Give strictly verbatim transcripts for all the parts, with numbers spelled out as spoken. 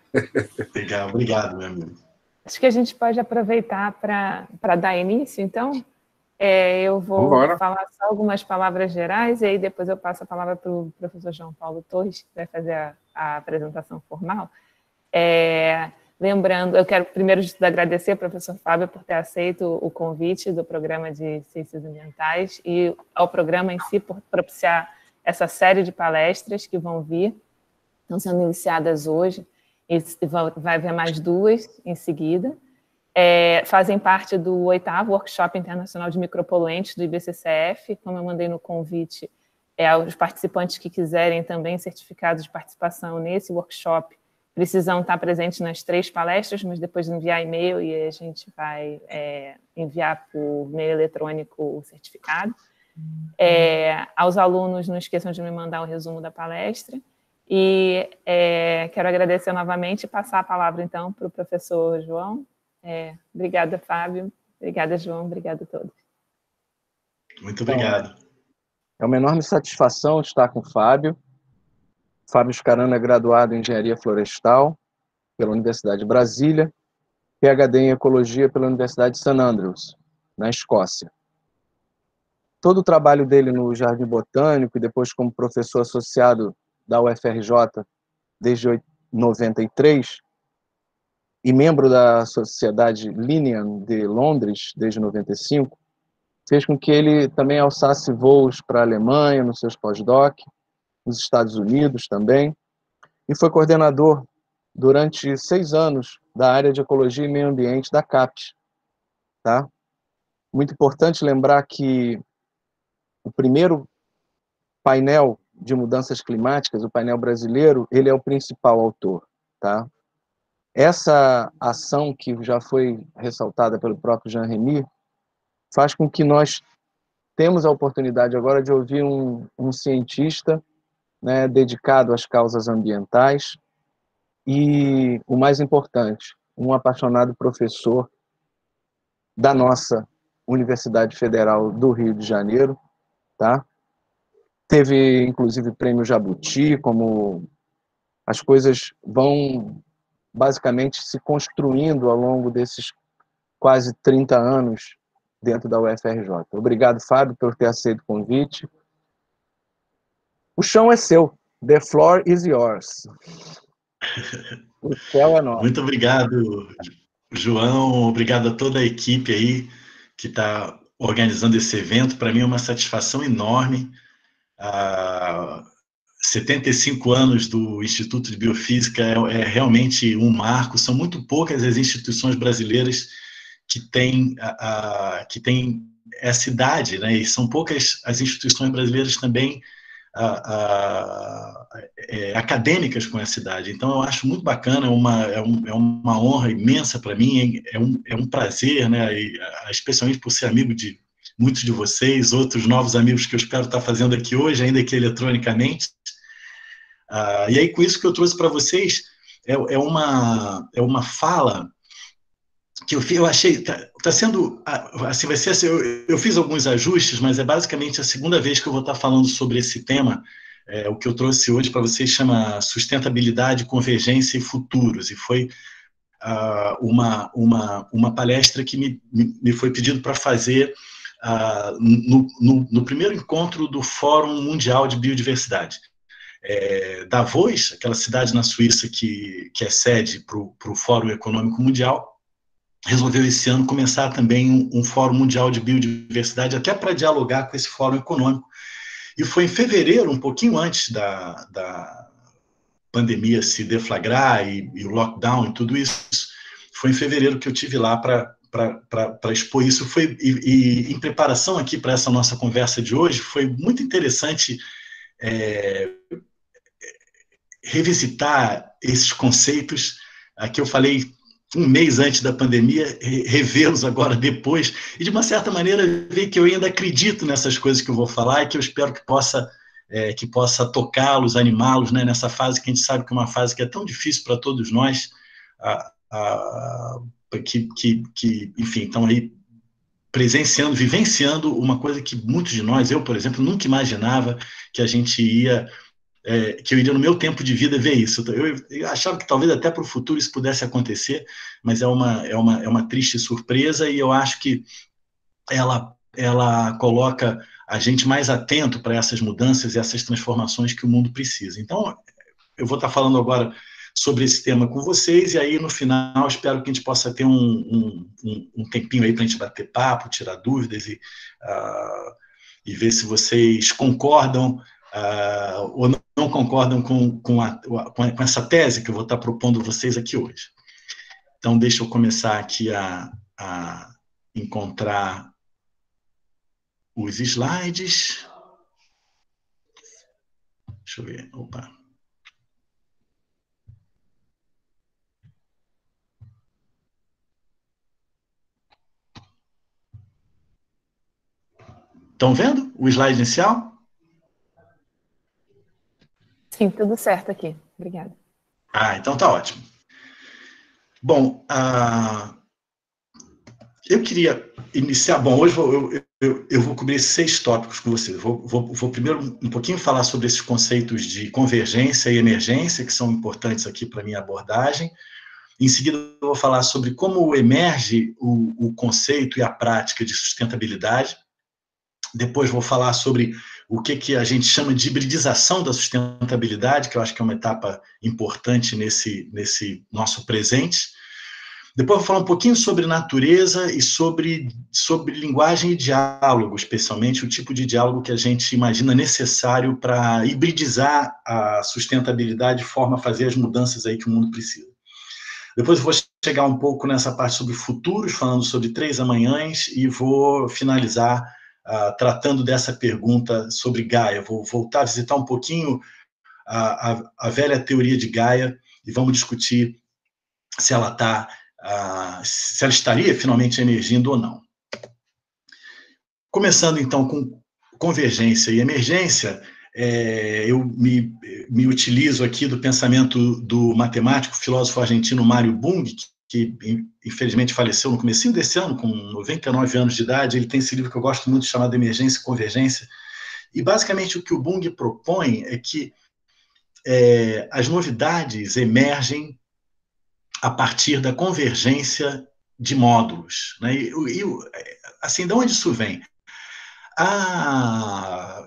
Legal, obrigado, meu amigo. Acho que a gente pode aproveitar para dar início, então. É, eu vou Vambora. falar só algumas palavras gerais e aí depois eu passo a palavra para o professor João Paulo Torres, que vai fazer a, a apresentação formal. É, lembrando, eu quero primeiro de tudo agradecer ao professor Fábio por ter aceito o convite do programa de Ciências Ambientais e ao programa em si por propiciar essa série de palestras que vão vir, estão sendo iniciadas hoje, e vai haver mais duas em seguida. É, fazem parte do oitavo Workshop Internacional de Micropoluentes do I B C C F, como eu mandei no convite, é, os participantes que quiserem também certificados de participação nesse workshop precisam estar presentes nas três palestras, mas depois enviar e-mail e a gente vai é, enviar por meio eletrônico o certificado. É, aos alunos, não esqueçam de me mandar o resumo da palestra. E é, quero agradecer novamente e passar a palavra, então, para o professor João. É, obrigada, Fábio. Obrigada, João. Obrigada a todos. Muito obrigado. É uma enorme satisfação estar com o Fábio. Fábio Scarano é graduado em Engenharia Florestal pela Universidade de Brasília, P H D em Ecologia pela Universidade de St Andrews, na Escócia. Todo o trabalho dele no Jardim Botânico e depois como professor associado da U F R J desde noventa e três e membro da Sociedade Linnean de Londres desde noventa e cinco, fez com que ele também alçasse voos para a Alemanha nos seus pós-doc, nos Estados Unidos também, e foi coordenador durante seis anos da área de Ecologia e Meio Ambiente da CAPES. Tá? Muito importante lembrar que o primeiro painel de mudanças climáticas, o painel brasileiro, ele é o principal autor. Tá? Essa ação, que já foi ressaltada pelo próprio Jean Remy, faz com que nós temos a oportunidade agora de ouvir um, um cientista, né, dedicado às causas ambientais e, o mais importante, um apaixonado professor da nossa Universidade Federal do Rio de Janeiro. Tá? Teve, inclusive, prêmio Jabuti, como as coisas vão basicamente se construindo ao longo desses quase trinta anos dentro da U F R J. Obrigado, Fábio, por ter aceito o convite. O chão é seu. The floor is yours. O céu é nosso. Muito obrigado, João. Obrigado a toda a equipe aí que está organizando esse evento. Para mim é uma satisfação enorme. Ah, setenta e cinco anos do Instituto de Biofísica é, é realmente um marco. São muito poucas as instituições brasileiras que têm, a, a, que têm essa idade, né? E são poucas as instituições brasileiras também a, a, é, acadêmicas com essa idade. Então, eu acho muito bacana, é uma, é um, é uma honra imensa para mim, é um, é um prazer, né? E, especialmente por ser amigo de muitos de vocês, outros novos amigos que eu espero estar fazendo aqui hoje, ainda que eletronicamente. Ah, e aí, com isso que eu trouxe para vocês, é, é, uma, é uma fala que eu, eu achei, tá, tá sendo, assim, vai ser, assim, eu, eu fiz alguns ajustes, mas é basicamente a segunda vez que eu vou estar falando sobre esse tema. É, o que eu trouxe hoje para vocês chama Sustentabilidade, Convergência e Futuros, e foi uh, uma, uma, uma palestra que me, me foi pedido para fazer uh, no, no, no primeiro encontro do Fórum Mundial de Biodiversidade. É, Davos, aquela cidade na Suíça que, que é sede para o Fórum Econômico Mundial, resolveu esse ano começar também um, um Fórum Mundial de Biodiversidade, até para dialogar com esse Fórum Econômico. E foi em fevereiro, um pouquinho antes da, da pandemia se deflagrar e, e o lockdown e tudo isso, foi em fevereiro que eu tive lá para para expor isso. Foi, e, e em preparação aqui para essa nossa conversa de hoje, foi muito interessante é, revisitar esses conceitos que eu falei um mês antes da pandemia, revê-los agora depois, e de uma certa maneira ver que eu ainda acredito nessas coisas que eu vou falar e que eu espero que possa, é, que possa tocá-los, animá-los, né, nessa fase que a gente sabe que é uma fase que é tão difícil para todos nós, a, a, que, que, que, enfim, estão aí presenciando, vivenciando uma coisa que muitos de nós, eu, por exemplo, nunca imaginava que a gente ia é, que eu iria no meu tempo de vida ver isso. Eu, eu achava que talvez até para o futuro isso pudesse acontecer, mas é uma, é, uma, é uma triste surpresa, e eu acho que ela, ela coloca a gente mais atento para essas mudanças e essas transformações que o mundo precisa. Então, eu vou estar falando agora sobre esse tema com vocês, e aí no final espero que a gente possa ter um, um, um tempinho aí para a gente bater papo, tirar dúvidas e, uh, e ver se vocês concordam uh, ou não concordam com, com, a, com essa tese que eu vou estar propondo a vocês aqui hoje. Então, deixa eu começar aqui a, a encontrar os slides. Deixa eu ver. Opa. Estão vendo o slide inicial? Sim, tudo certo aqui. Obrigada. Ah, então tá ótimo. Bom, uh, eu queria iniciar... Bom, hoje eu, eu, eu vou cobrir seis tópicos com vocês. Vou, vou, vou primeiro um pouquinho falar sobre esses conceitos de convergência e emergência, que são importantes aqui para a minha abordagem. Em seguida, eu vou falar sobre como emerge o, o conceito e a prática de sustentabilidade. Depois vou falar sobre o que, que a gente chama de hibridização da sustentabilidade, que eu acho que é uma etapa importante nesse, nesse nosso presente. Depois vou falar um pouquinho sobre natureza e sobre, sobre linguagem e diálogo, especialmente o tipo de diálogo que a gente imagina necessário para hibridizar a sustentabilidade de forma a fazer as mudanças aí que o mundo precisa. Depois eu vou chegar um pouco nessa parte sobre futuros, falando sobre três amanhãs, e vou finalizar Uh, tratando dessa pergunta sobre Gaia. Vou voltar a visitar um pouquinho a, a, a velha teoria de Gaia e vamos discutir se ela tá, uh, se ela estaria finalmente emergindo ou não. Começando, então, com convergência e emergência, é, eu me, me utilizo aqui do pensamento do matemático, filósofo argentino Mário Bung, que infelizmente faleceu no comecinho desse ano, com noventa e nove anos de idade. Ele tem esse livro que eu gosto muito, chamado Emergência e Convergência, e basicamente o que o Bung propõe é que é, as novidades emergem a partir da convergência de módulos, né? E, e assim, de onde isso vem? A,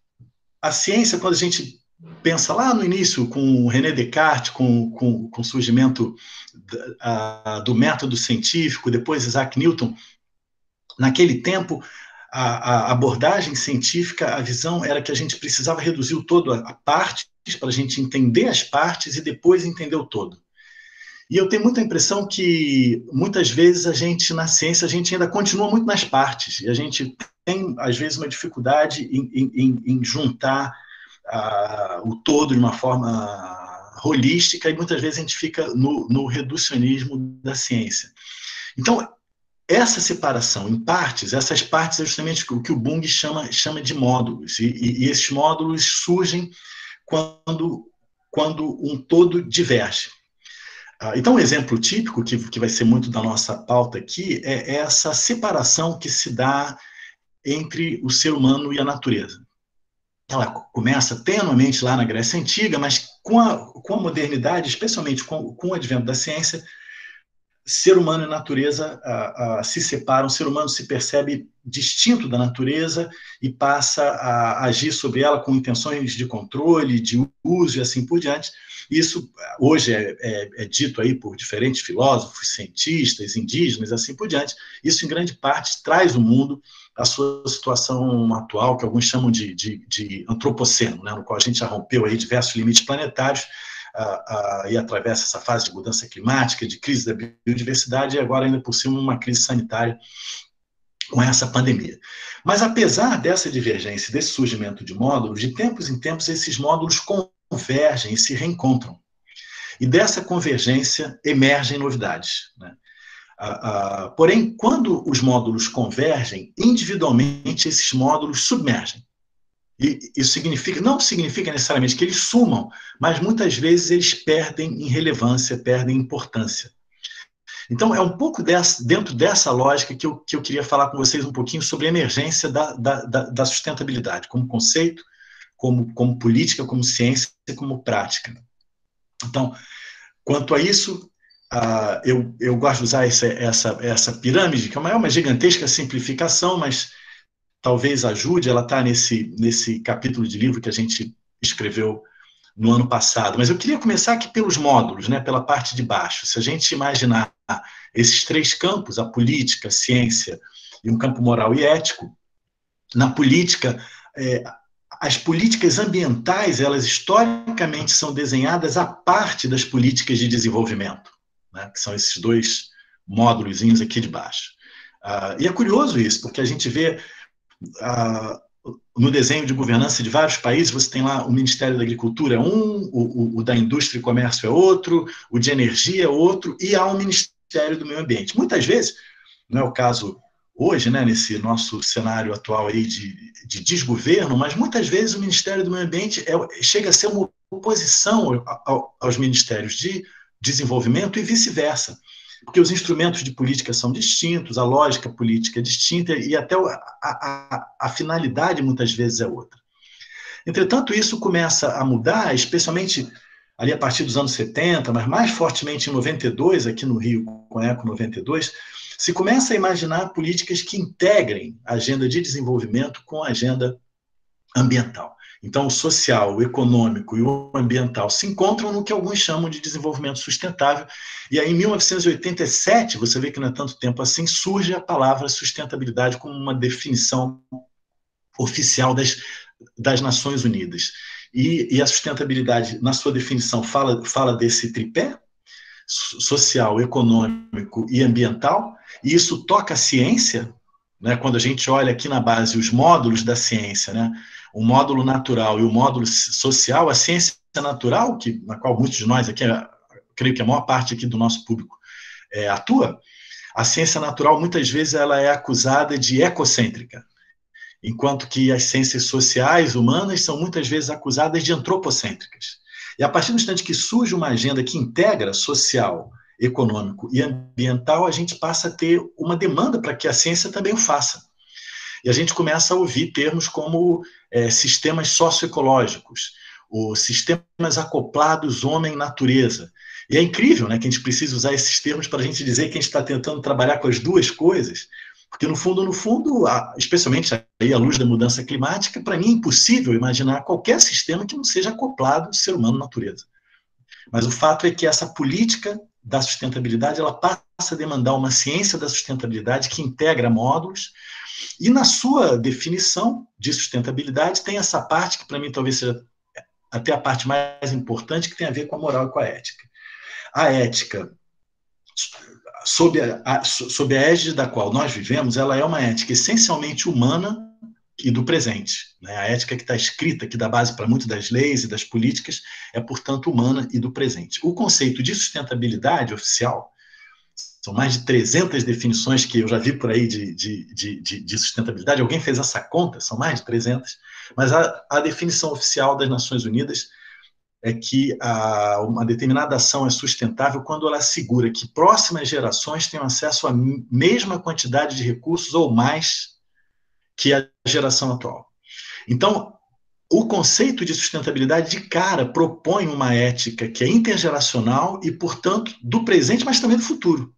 a ciência, quando a gente pensa lá no início, com René Descartes, com, com, com o surgimento da, a, do método científico, depois Isaac Newton, naquele tempo, a, a abordagem científica, a visão era que a gente precisava reduzir o todo a, a partes, para a gente entender as partes e depois entender o todo. E eu tenho muita impressão que, muitas vezes, a gente, na ciência, a gente ainda continua muito nas partes, e a gente tem, às vezes, uma dificuldade em, em, em juntar Uh, o todo de uma forma holística, e muitas vezes a gente fica no, no reducionismo da ciência. Então, essa separação em partes, essas partes é justamente o que o Bung chama, chama de módulos, e, e, e esses módulos surgem quando, quando um todo diverge. Uh, então, um exemplo típico, que, que vai ser muito da nossa pauta aqui, é essa separação que se dá entre o ser humano e a natureza. Ela começa tenuamente lá na Grécia Antiga, mas com a, com a modernidade, especialmente com, com o advento da ciência, ser humano e natureza a, a, se separam, o ser humano se percebe distinto da natureza e passa a agir sobre ela com intenções de controle, de uso e assim por diante. Isso hoje é, é, é dito aí por diferentes filósofos, cientistas, indígenas, assim por diante. Isso, em grande parte, traz o mundo a sua situação atual, que alguns chamam de, de, de antropoceno, né, no qual a gente já rompeu aí diversos limites planetários uh, uh, e atravessa essa fase de mudança climática, de crise da biodiversidade, e agora, ainda por cima, uma crise sanitária com essa pandemia. Mas, apesar dessa divergência, desse surgimento de módulos, de tempos em tempos, esses módulos convergem e se reencontram. E dessa convergência emergem novidades, né? Uh, uh, porém, quando os módulos convergem, individualmente esses módulos submergem. E isso significa, não significa necessariamente que eles sumam, mas muitas vezes eles perdem em relevância, perdem importância. Então, é um pouco dessa, dentro dessa lógica que eu, que eu queria falar com vocês um pouquinho sobre a emergência da, da, da sustentabilidade, como conceito, como, como política, como ciência, como prática. Então, quanto a isso, uh, eu, eu gosto de usar essa, essa, essa pirâmide, que é uma, é uma gigantesca simplificação, mas talvez ajude, ela está nesse, nesse capítulo de livro que a gente escreveu no ano passado. Mas eu queria começar aqui pelos módulos, né, pela parte de baixo. Se a gente imaginar esses três campos, a política, a ciência e um campo moral e ético, na política, é, as políticas ambientais, elas historicamente são desenhadas a parte das políticas de desenvolvimento, né, que são esses dois módulos aqui de baixo. Uh, e é curioso isso, porque a gente vê uh, no desenho de governança de vários países, você tem lá o Ministério da Agricultura é um, o, o, o da Indústria e Comércio é outro, o de Energia é outro, e há um Ministério do Meio Ambiente. Muitas vezes, não é o caso hoje, né, nesse nosso cenário atual aí de, de desgoverno, mas muitas vezes o Ministério do Meio Ambiente é, chega a ser uma oposição ao, aos Ministérios de Desenvolvimento e vice-versa, porque os instrumentos de política são distintos, a lógica política é distinta e até a, a, a finalidade muitas vezes é outra. Entretanto, isso começa a mudar, especialmente ali a partir dos anos setenta, mas mais fortemente em noventa e dois, aqui no Rio, com a Eco noventa e dois, se começa a imaginar políticas que integrem a agenda de desenvolvimento com a agenda ambiental. Então, o social, o econômico e o ambiental se encontram no que alguns chamam de desenvolvimento sustentável. E aí, em mil novecentos e oitenta e sete, você vê que não é tanto tempo assim, surge a palavra sustentabilidade como uma definição oficial das, das Nações Unidas. E, e a sustentabilidade, na sua definição, fala, fala desse tripé, social, econômico e ambiental, e isso toca a ciência, né, quando a gente olha aqui na base os módulos da ciência, né, o módulo natural e o módulo social, a ciência natural, que, na qual muitos de nós aqui, creio que a maior parte aqui do nosso público é, atua, a ciência natural muitas vezes ela é acusada de ecocêntrica, enquanto que as ciências sociais, humanas, são muitas vezes acusadas de antropocêntricas. E a partir do instante que surge uma agenda que integra social, econômico e ambiental, a gente passa a ter uma demanda para que a ciência também o faça. E a gente começa a ouvir termos como é, sistemas socioecológicos, ou sistemas acoplados homem-natureza. E é incrível, né, que a gente precisa usar esses termos para a gente dizer que a gente está tentando trabalhar com as duas coisas, porque no fundo, no fundo, especialmente aí à luz da mudança climática, para mim é impossível imaginar qualquer sistema que não seja acoplado ao ser humano-natureza. Mas o fato é que essa política da sustentabilidade, ela passa a demandar uma ciência da sustentabilidade que integra módulos, e na sua definição de sustentabilidade tem essa parte que para mim talvez seja até a parte mais importante, que tem a ver com a moral e com a ética. A ética, sob a, a, sob a égide da qual nós vivemos, ela é uma ética essencialmente humana e do presente. Né? A ética que está escrita, que dá base para muitas das leis e das políticas, é, portanto, humana e do presente. O conceito de sustentabilidade oficial, são mais de trezentas definições que eu já vi por aí de, de, de, de sustentabilidade, alguém fez essa conta, são mais de trezentas, mas a, a definição oficial das Nações Unidas é que a, uma determinada ação é sustentável quando ela assegura que próximas gerações tenham acesso à mesma quantidade de recursos ou mais que a geração atual. Então, o conceito de sustentabilidade de cara propõe uma ética que é intergeracional e, portanto, do presente, mas também do futuro.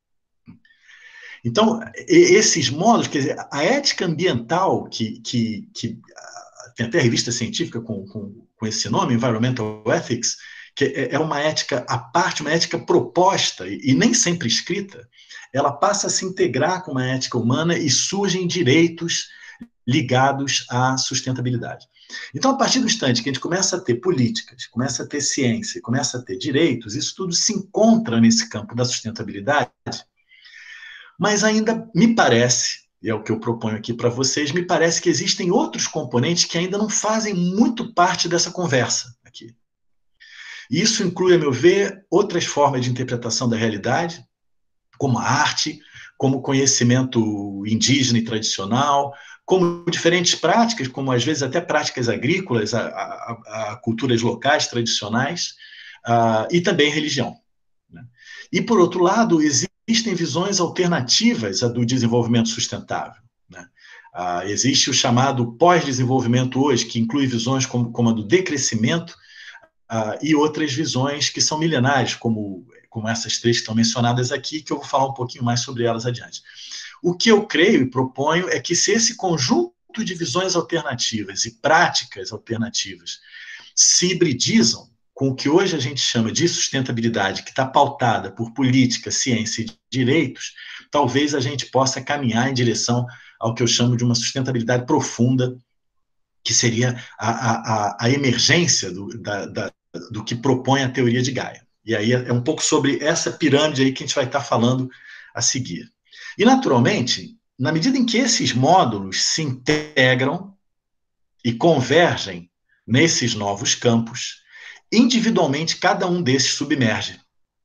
Então, esses módulos, quer dizer, a ética ambiental, que, que, que tem até a revista científica com, com, com esse nome, Environmental Ethics, que é uma ética à parte, uma ética proposta e, e nem sempre escrita, ela passa a se integrar com uma ética humana e surgem direitos ligados à sustentabilidade. Então, a partir do instante que a gente começa a ter políticas, começa a ter ciência, começa a ter direitos, isso tudo se encontra nesse campo da sustentabilidade, mas ainda me parece, e é o que eu proponho aqui para vocês, me parece que existem outros componentes que ainda não fazem muito parte dessa conversa aqui. E isso inclui, a meu ver, outras formas de interpretação da realidade, como a arte, como conhecimento indígena e tradicional, como diferentes práticas, como às vezes até práticas agrícolas, a, a, a culturas locais tradicionais, a, e também religião. Né? E, por outro lado, existem visões alternativas à do desenvolvimento sustentável. Né? Ah, existe o chamado pós-desenvolvimento hoje, que inclui visões como, como a do decrescimento, ah, e outras visões que são milenares, como, como essas três que estão mencionadas aqui, que eu vou falar um pouquinho mais sobre elas adiante. O que eu creio e proponho é que se esse conjunto de visões alternativas e práticas alternativas se hibridizam com o que hoje a gente chama de sustentabilidade, que está pautada por política, ciência e direitos, talvez a gente possa caminhar em direção ao que eu chamo de uma sustentabilidade profunda, que seria a, a, a emergência do, da, da, do que propõe a teoria de Gaia. E aí é um pouco sobre essa pirâmide aí que a gente vai estar falando a seguir. E, naturalmente, na medida em que esses módulos se integram e convergem nesses novos campos, individualmente, cada um desses submerge.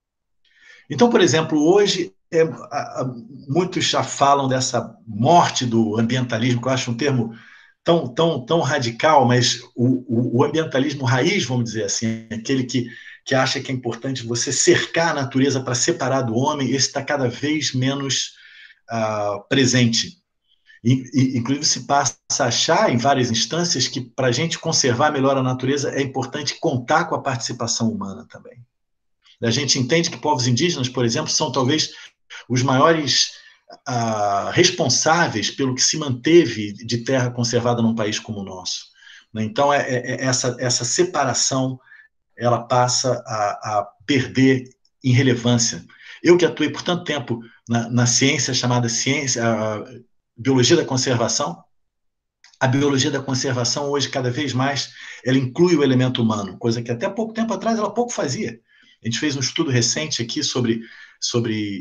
Então, por exemplo, hoje, é, a, a, muitos já falam dessa morte do ambientalismo, que eu acho um termo tão, tão, tão radical, mas o, o, o ambientalismo raiz, vamos dizer assim, aquele que, que acha que é importante você cercar a natureza para separar do homem, esse está cada vez menos uh, presente. E, e, inclusive, se passa a achar, em várias instâncias, que para a gente conservar melhor a natureza é importante contar com a participação humana também. A gente entende que povos indígenas, por exemplo, são talvez os maiores uh, responsáveis pelo que se manteve de terra conservada num país como o nosso. Então, é, é, essa, essa separação ela passa a, a perder em relevância. Eu que atuei por tanto tempo na, na ciência chamada ciência, a biologia da conservação, a biologia da conservação hoje, cada vez mais, ela inclui o elemento humano, coisa que até pouco tempo atrás ela pouco fazia. A gente fez um estudo recente aqui sobre, sobre,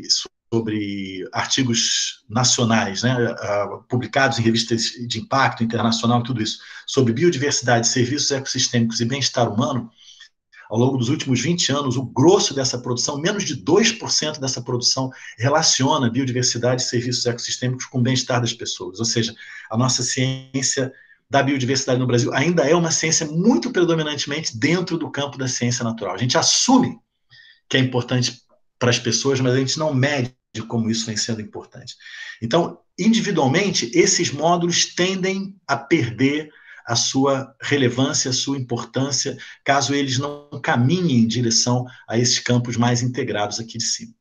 sobre artigos nacionais, né, publicados em revistas de impacto internacional e tudo isso, sobre biodiversidade, serviços ecossistêmicos e bem-estar humano. Ao longo dos últimos vinte anos, o grosso dessa produção, menos de dois por cento dessa produção, relaciona biodiversidade e serviços ecossistêmicos com o bem-estar das pessoas. Ou seja, a nossa ciência da biodiversidade no Brasil ainda é uma ciência muito predominantemente dentro do campo da ciência natural. A gente assume que é importante para as pessoas, mas a gente não mede como isso vem sendo importante. Então, individualmente, esses módulos tendem a perder a sua relevância, a sua importância, caso eles não caminhem em direção a esses campos mais integrados aqui de cima.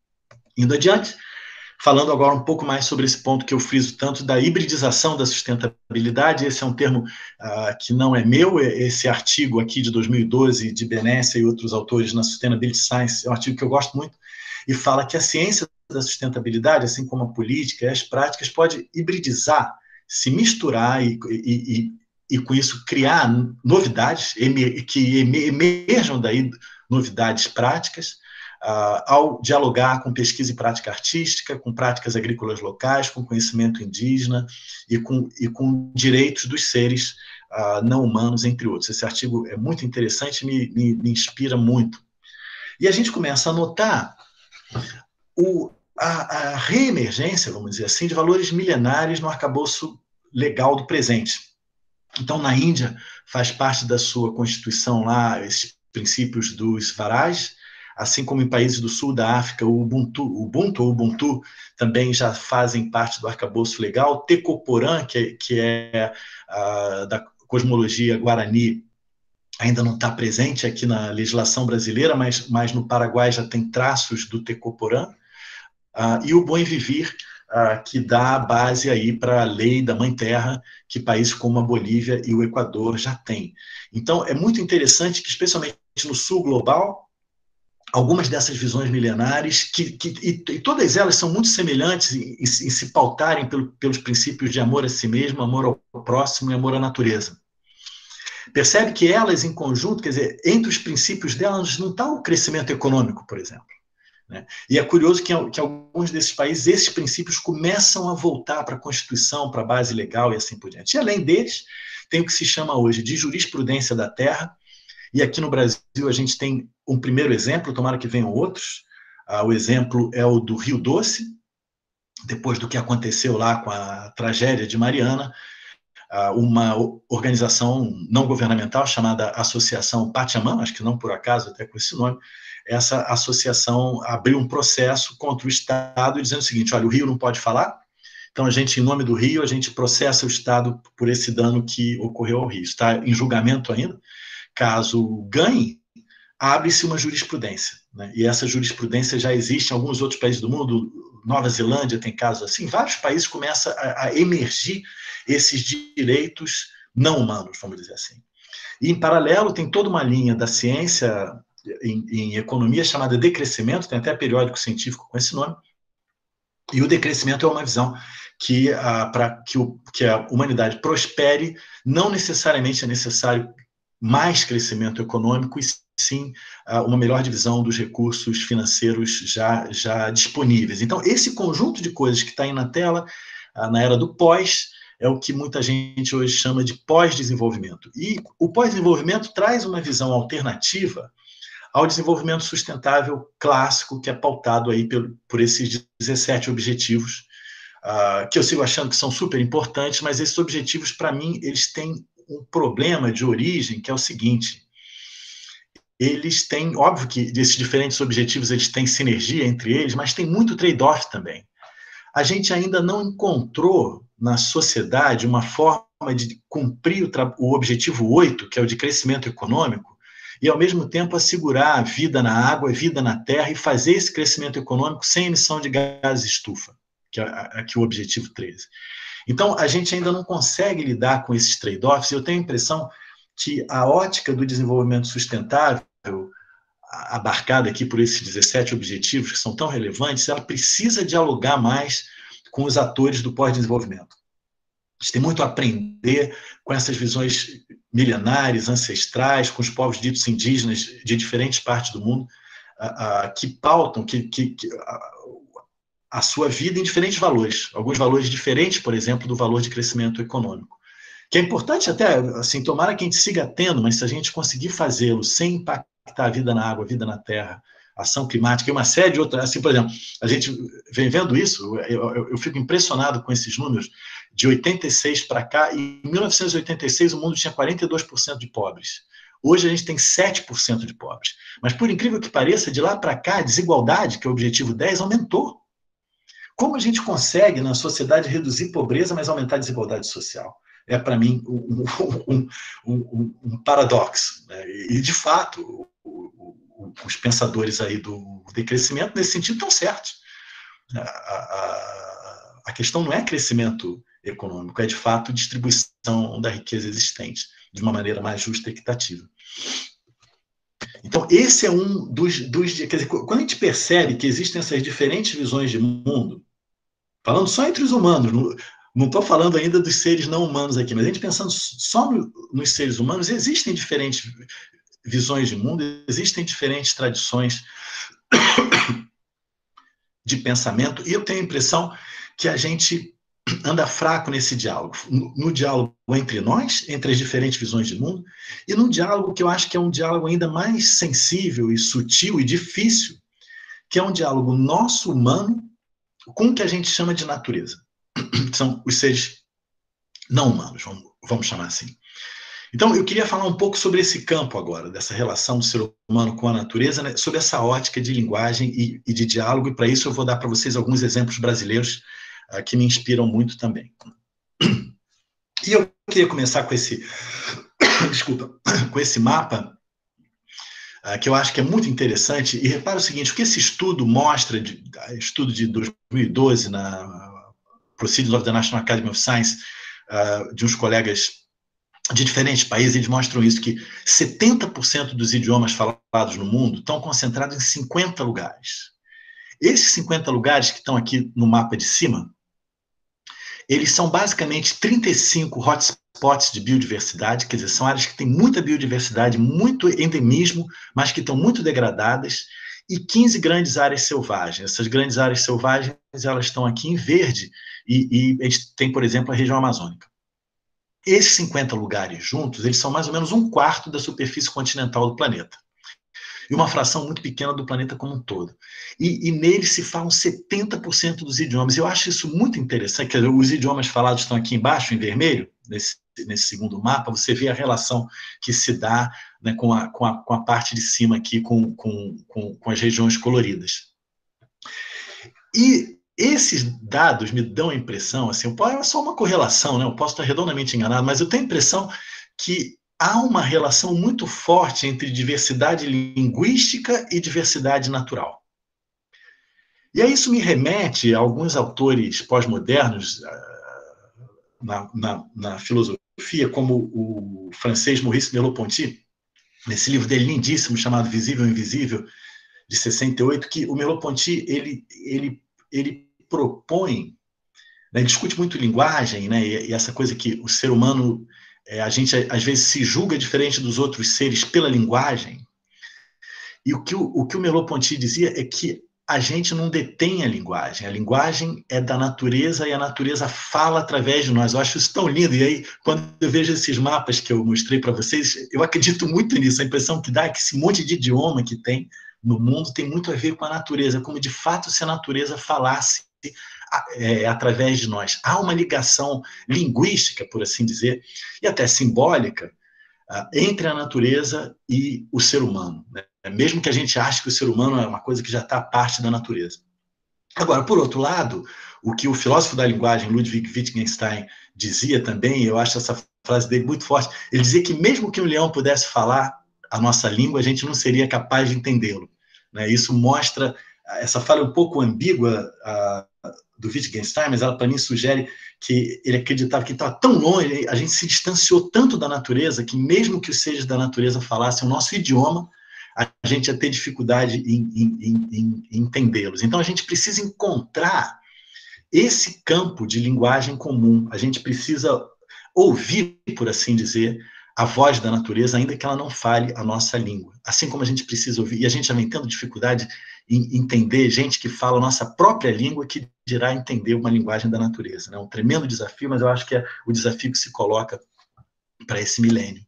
Indo adiante, falando agora um pouco mais sobre esse ponto que eu friso tanto da hibridização da sustentabilidade, esse é um termo uh, que não é meu, esse artigo aqui de dois mil e doze, de Benécia e outros autores na Sustainability Science, é um artigo que eu gosto muito, e fala que a ciência da sustentabilidade, assim como a política e as práticas, pode hibridizar, se misturar e, e, e e com isso criar novidades, que emerjam daí novidades práticas, uh, ao dialogar com pesquisa e prática artística, com práticas agrícolas locais, com conhecimento indígena e com, e com direitos dos seres uh, não humanos, entre outros. Esse artigo é muito interessante e me, me, me inspira muito. E a gente começa a notar o, a, a reemergência, vamos dizer assim, de valores milenares no arcabouço legal do presente. Então, na Índia, faz parte da sua constituição lá esses princípios dos Swaraj, assim como em países do sul da África, o Ubuntu, o Ubuntu, o Ubuntu também já fazem parte do arcabouço legal. O Tecoporã, que, que é uh, da cosmologia guarani, ainda não está presente aqui na legislação brasileira, mas, mas no Paraguai já tem traços do Tecoporã. Uh, e o Bom Vivir, Uh, que dá a base aí para a lei da Mãe Terra, que países como a Bolívia e o Equador já têm. Então, é muito interessante que, especialmente no sul global, algumas dessas visões milenares, que, que, e, e todas elas são muito semelhantes em, em, em se pautarem pelo, pelos princípios de amor a si mesmo, amor ao próximo e amor à natureza. Percebe que elas, em conjunto, quer dizer, entre os princípios delas não está o crescimento econômico, por exemplo. Né? E é curioso que, que alguns desses países, esses princípios começam a voltar para a Constituição, para a base legal e assim por diante. E além deles, tem o que se chama hoje de jurisprudência da terra, e aqui no Brasil a gente tem um primeiro exemplo, tomara que venham outros. Ah, o exemplo é o do Rio Doce, depois do que aconteceu lá com a tragédia de Mariana, ah, uma organização não governamental chamada Associação Pachamama, acho que não por acaso até com esse nome, essa associação abriu um processo contra o Estado dizendo o seguinte: olha, o Rio não pode falar, Então, a gente, em nome do Rio, a gente processa o Estado por esse dano que ocorreu ao Rio. Está em julgamento ainda. Caso ganhe, abre-se uma jurisprudência, né? E essa jurisprudência já existe em alguns outros países do mundo. Nova Zelândia tem casos assim. Vários países começam a, a emergir esses direitos não humanos, vamos dizer assim. E, em paralelo, tem toda uma linha da ciência em, em economia chamada decrescimento, tem até periódico científico com esse nome, e o decrescimento é uma visão que, para que, que a humanidade prospere, não necessariamente é necessário mais crescimento econômico, e sim uma melhor divisão dos recursos financeiros já, já disponíveis. Então, esse conjunto de coisas que está aí na tela, na era do pós, é o que muita gente hoje chama de pós-desenvolvimento. E o pós-desenvolvimento traz uma visão alternativa ao desenvolvimento sustentável clássico, que é pautado aí por, por esses dezessete objetivos, uh, que eu sigo achando que são super importantes, mas esses objetivos, para mim, eles têm um problema de origem, que é o seguinte: eles têm, óbvio que esses diferentes objetivos eles têm sinergia entre eles, mas tem muito trade-off também. A gente ainda não encontrou na sociedade uma forma de cumprir o, o objetivo oito, que é o de crescimento econômico, e, ao mesmo tempo, assegurar a vida na água, a vida na terra, e fazer esse crescimento econômico sem emissão de gases estufa, que é aqui o objetivo treze. Então, a gente ainda não consegue lidar com esses trade-offs, e eu tenho a impressão que a ótica do desenvolvimento sustentável, abarcada aqui por esses dezessete objetivos que são tão relevantes, ela precisa dialogar mais com os atores do pós-desenvolvimento. A gente tem muito a aprender com essas visões milenares, ancestrais, com os povos ditos indígenas de diferentes partes do mundo, uh, uh, que pautam que, que, que, uh, a sua vida em diferentes valores, alguns valores diferentes, por exemplo, do valor de crescimento econômico. Que é importante até, assim, tomara que a gente siga tendo, mas se a gente conseguir fazê-lo sem impactar a vida na água, a vida na terra, ação climática e uma série de outras, assim, por exemplo, a gente vem vendo isso, eu, eu, eu fico impressionado com esses números, de oitenta e seis para cá, e em mil novecentos e oitenta e seis o mundo tinha quarenta e dois por cento de pobres. Hoje a gente tem sete por cento de pobres. Mas, por incrível que pareça, de lá para cá, a desigualdade, que é o objetivo dez, aumentou. Como a gente consegue, na sociedade, reduzir pobreza, mas aumentar a desigualdade social? É, para mim, um, um, um, um paradoxo, né? E, de fato, o, o, os pensadores aí do decrescimento, nesse sentido, estão certos. A, a, a questão não é crescimento econômico, é, de fato, distribuição da riqueza existente de uma maneira mais justa e equitativa. Então, esse é um dos... dos quer dizer, quando a gente percebe que existem essas diferentes visões de mundo, falando só entre os humanos, no, não estou falando ainda dos seres não humanos aqui, mas a gente pensando só no, nos seres humanos, existem diferentes visões de mundo, existem diferentes tradições de pensamento, e eu tenho a impressão que a gente anda fraco nesse diálogo, no, no diálogo entre nós, entre as diferentes visões de mundo, e no diálogo que eu acho que é um diálogo ainda mais sensível e sutil e difícil, que é um diálogo nosso, humano, com o que a gente chama de natureza. São os seres não humanos, vamos, vamos chamar assim. Então, eu queria falar um pouco sobre esse campo agora, dessa relação do ser humano com a natureza, né, sobre essa ótica de linguagem e, e de diálogo, e para isso eu vou dar para vocês alguns exemplos brasileiros uh, que me inspiram muito também. E eu queria começar com esse, desculpa, com esse mapa, uh, que eu acho que é muito interessante, e repara o seguinte, o que esse estudo mostra, de, estudo de dois mil e doze, na Proceedings of the National Academy of Science, uh, de uns colegas de diferentes países, eles mostram isso, que setenta por cento dos idiomas falados no mundo estão concentrados em cinquenta lugares. Esses cinquenta lugares que estão aqui no mapa de cima, eles são basicamente trinta e cinco hotspots de biodiversidade, quer dizer, são áreas que têm muita biodiversidade, muito endemismo, mas que estão muito degradadas, e quinze grandes áreas selvagens. Essas grandes áreas selvagens, elas estão aqui em verde, e, e a gente tem, por exemplo, a região amazônica. Esses cinquenta lugares juntos, eles são mais ou menos um quarto da superfície continental do planeta. E uma fração muito pequena do planeta como um todo. E, e neles se falam setenta por cento dos idiomas. Eu acho isso muito interessante, que os idiomas falados estão aqui embaixo, em vermelho, nesse, nesse segundo mapa, você vê a relação que se dá, né, com, a, com, a, com a parte de cima aqui, com, com, com, com as regiões coloridas. E esses dados me dão a impressão, assim, é só uma correlação, né? Eu posso estar redondamente enganado, mas eu tenho a impressão que há uma relação muito forte entre diversidade linguística e diversidade natural. E aí isso me remete a alguns autores pós-modernos na, na, na filosofia, como o francês Maurice Merleau-Ponty, nesse livro dele lindíssimo, chamado Visível e Invisível, de sessenta e oito, que o Merleau-Ponty, ele, ele, ele propõe, né, ele discute muito linguagem, né, e, e essa coisa que o ser humano, é, a gente às vezes se julga diferente dos outros seres pela linguagem, e o que o, o, que o Merleau-Ponty dizia é que a gente não detém a linguagem, a linguagem é da natureza e a natureza fala através de nós. Eu acho isso tão lindo, e aí, quando eu vejo esses mapas que eu mostrei para vocês, eu acredito muito nisso, a impressão que dá é que esse monte de idioma que tem no mundo tem muito a ver com a natureza, como de fato se a natureza falasse é, através de nós. Há uma ligação linguística, por assim dizer, e até simbólica, entre a natureza e o ser humano, né? Mesmo que a gente ache que o ser humano é uma coisa que já está parte da natureza. Agora, por outro lado, o que o filósofo da linguagem, Ludwig Wittgenstein, dizia também, eu acho essa frase dele muito forte, ele dizia que mesmo que um leão pudesse falar a nossa língua, a gente não seria capaz de entendê-lo, né? Isso mostra, essa fala um pouco ambígua a, do Wittgenstein, mas ela para mim sugere que ele acreditava que estava tão longe, a gente se distanciou tanto da natureza, que mesmo que os seres da natureza falassem o nosso idioma, a gente ia ter dificuldade em, em, em, em entendê-los. Então, a gente precisa encontrar esse campo de linguagem comum, a gente precisa ouvir, por assim dizer, a voz da natureza, ainda que ela não fale a nossa língua. Assim como a gente precisa ouvir, e a gente já vem tendo dificuldade em entender gente que fala a nossa própria língua, que dirá entender uma linguagem da natureza. É um tremendo desafio, mas eu acho que é o desafio que se coloca para esse milênio.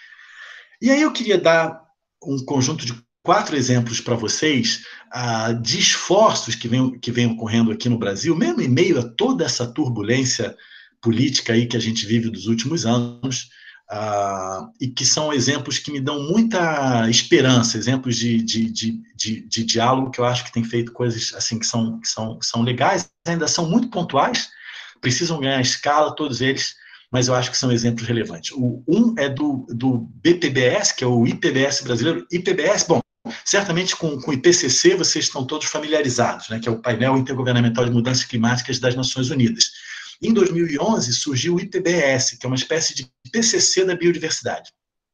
E aí eu queria dar um conjunto de quatro exemplos para vocês uh, de esforços que vêm que vem ocorrendo aqui no Brasil, mesmo em meio a toda essa turbulência política aí que a gente vive dos últimos anos, uh, e que são exemplos que me dão muita esperança, exemplos de, de, de, de, de diálogo que eu acho que tem feito coisas assim que são, que são, que são legais, ainda são muito pontuais, precisam ganhar escala, todos eles, mas eu acho que são exemplos relevantes. O um é do, do B P B S, que é o I P B S brasileiro. I P B S, bom, certamente com, com o I P C C vocês estão todos familiarizados, né, que é o Painel Intergovernamental de Mudanças Climáticas das Nações Unidas. Em dois mil e onze surgiu o I P B S, que é uma espécie de I P C C da biodiversidade.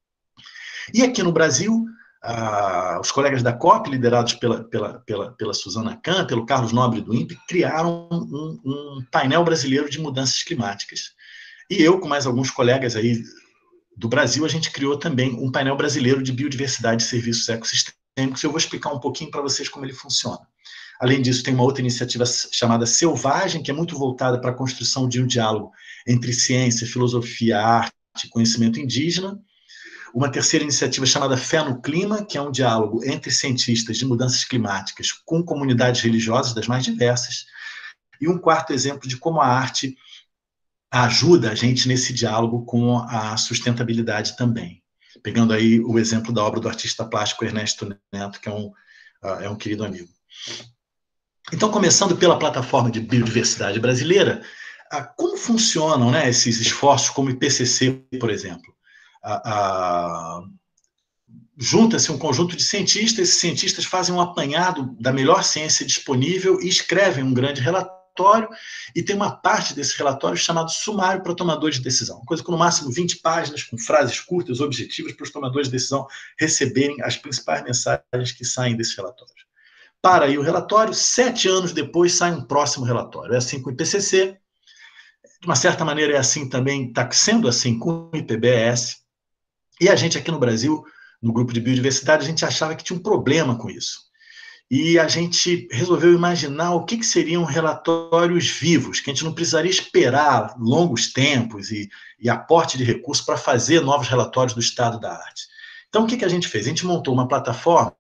E aqui no Brasil, ah, os colegas da COP, liderados pela, pela, pela, pela Suzana Kahn, pelo Carlos Nobre do INPE, criaram um, um painel brasileiro de mudanças climáticas. E eu, com mais alguns colegas aí do Brasil, a gente criou também um painel brasileiro de biodiversidade e serviços ecossistêmicos. Eu vou explicar um pouquinho para vocês como ele funciona. Além disso, tem uma outra iniciativa chamada Selvagem, que é muito voltada para a construção de um diálogo entre ciência, filosofia, arte e conhecimento indígena. Uma terceira iniciativa chamada Fé no Clima, que é um diálogo entre cientistas de mudanças climáticas com comunidades religiosas das mais diversas. E um quarto exemplo de como a arte ajuda a gente nesse diálogo com a sustentabilidade também. Pegando aí o exemplo da obra do artista plástico Ernesto Neto, que é um, uh, é um querido amigo. Então, começando pela plataforma de biodiversidade brasileira, uh, como funcionam, né, esses esforços como o I P C C, por exemplo? Uh, uh, junta-se um conjunto de cientistas, esses cientistas fazem um apanhado da melhor ciência disponível e escrevem um grande relatório, e tem uma parte desse relatório chamado sumário para tomadores de decisão, uma coisa com no máximo vinte páginas, com frases curtas, objetivas, para os tomadores de decisão receberem as principais mensagens que saem desse relatório. Para aí o relatório, sete anos depois sai um próximo relatório. É assim com o I P C C, de uma certa maneira é assim também, está sendo assim com o I P B S, e a gente aqui no Brasil, no grupo de biodiversidade, a gente achava que tinha um problema com isso. E a gente resolveu imaginar o que, que seriam relatórios vivos, que a gente não precisaria esperar longos tempos e, e aporte de recursos para fazer novos relatórios do estado da arte. Então, o que, que a gente fez? A gente montou uma plataforma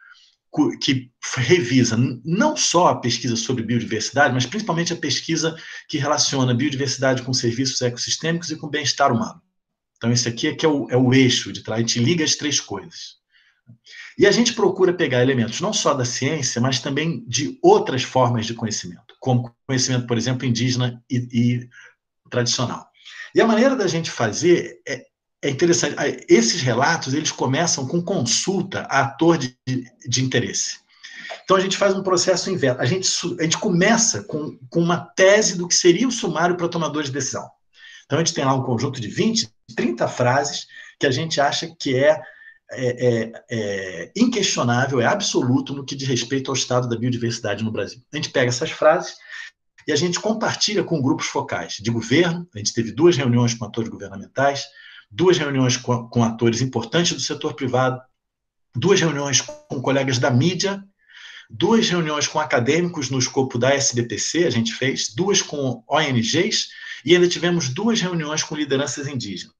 que revisa não só a pesquisa sobre biodiversidade, mas principalmente a pesquisa que relaciona biodiversidade com serviços ecossistêmicos e com bem-estar humano. Então, esse aqui é, que é, o, é o eixo de trás, a gente liga as três coisas. E a gente procura pegar elementos não só da ciência, mas também de outras formas de conhecimento. como conhecimento, por exemplo, indígena e, e tradicional. E a maneira da gente fazer é, é interessante. Esses relatos, eles começam com consulta a ator de, de interesse. Então, a gente faz um processo inverso. A gente, a gente começa com, com uma tese do que seria o sumário para tomadores de decisão. Então, a gente tem lá um conjunto de vinte, trinta frases que a gente acha que é, é, é, é inquestionável, é absoluto no que diz respeito ao estado da biodiversidade no Brasil. A gente pega essas frases e a gente compartilha com grupos focais de governo. A gente teve duas reuniões com atores governamentais, duas reuniões com, com atores importantes do setor privado, duas reuniões com colegas da mídia, duas reuniões com acadêmicos no escopo da S B P C, a gente fez, duas com O N Gs, e ainda tivemos duas reuniões com lideranças indígenas.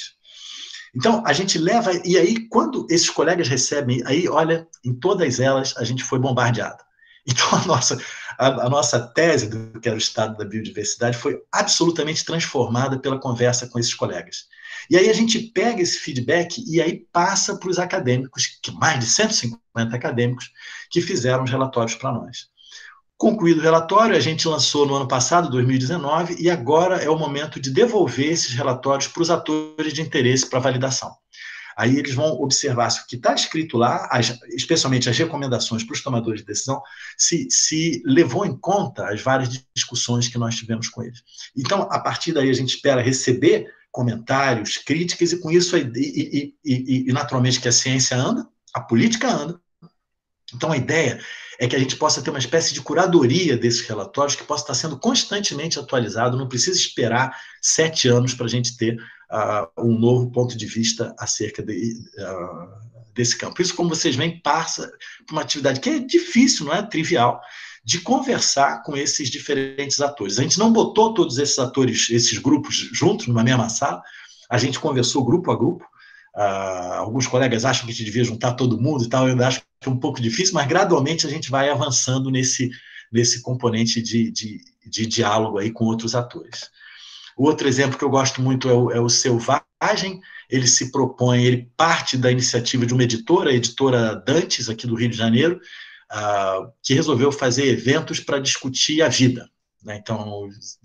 Então, a gente leva... E aí, quando esses colegas recebem, aí, olha, em todas elas, a gente foi bombardeado. Então, a nossa, a, a nossa tese do que era o estado da biodiversidade foi absolutamente transformada pela conversa com esses colegas. E aí a gente pega esse feedback e aí passa para os acadêmicos, que mais de cento e cinquenta acadêmicos, que fizeram os relatórios para nós. Concluído o relatório, a gente lançou no ano passado, dois mil e dezenove, e agora é o momento de devolver esses relatórios para os atores de interesse para validação. Aí eles vão observar se o que está escrito lá, as, especialmente as recomendações para os tomadores de decisão, se, se levou em conta as várias discussões que nós tivemos com eles. Então, a partir daí, a gente espera receber comentários, críticas, e com isso, e, e, e, e naturalmente, que a ciência anda, a política anda. Então, a ideia é que a gente possa ter uma espécie de curadoria desses relatórios que possa estar sendo constantemente atualizado, não precisa esperar sete anos para a gente ter uh, um novo ponto de vista acerca de, uh, desse campo. Isso, como vocês veem, passa por uma atividade que é difícil, não é trivial, de conversar com esses diferentes atores. A gente não botou todos esses atores, esses grupos juntos numa mesma sala, a gente conversou grupo a grupo. Uh, alguns colegas acham que a gente devia juntar todo mundo e tal, eu acho que é um pouco difícil, mas gradualmente a gente vai avançando nesse, nesse componente de, de, de diálogo aí com outros atores. O outro exemplo que eu gosto muito é o, é o Selvagem. Ele se propõe, ele parte da iniciativa de uma editora, a editora Dantes, aqui do Rio de Janeiro, uh, que resolveu fazer eventos para discutir a vida, né? Então,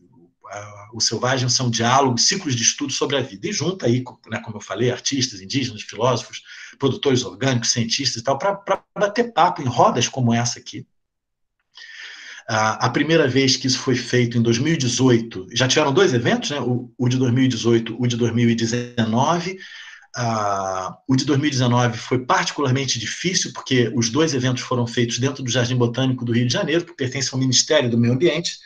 o Selvagem são diálogos, ciclos de estudo sobre a vida, e junta aí, né, como eu falei, artistas, indígenas, filósofos, produtores orgânicos, cientistas e tal, para bater papo em rodas como essa aqui. A primeira vez que isso foi feito, em dois mil e dezoito, já tiveram dois eventos, né? o, o de dois mil e dezoito, o de dois mil e dezenove. Uh, o de dois mil e dezenove foi particularmente difícil, porque os dois eventos foram feitos dentro do Jardim Botânico do Rio de Janeiro, que pertence ao Ministério do Meio Ambiente.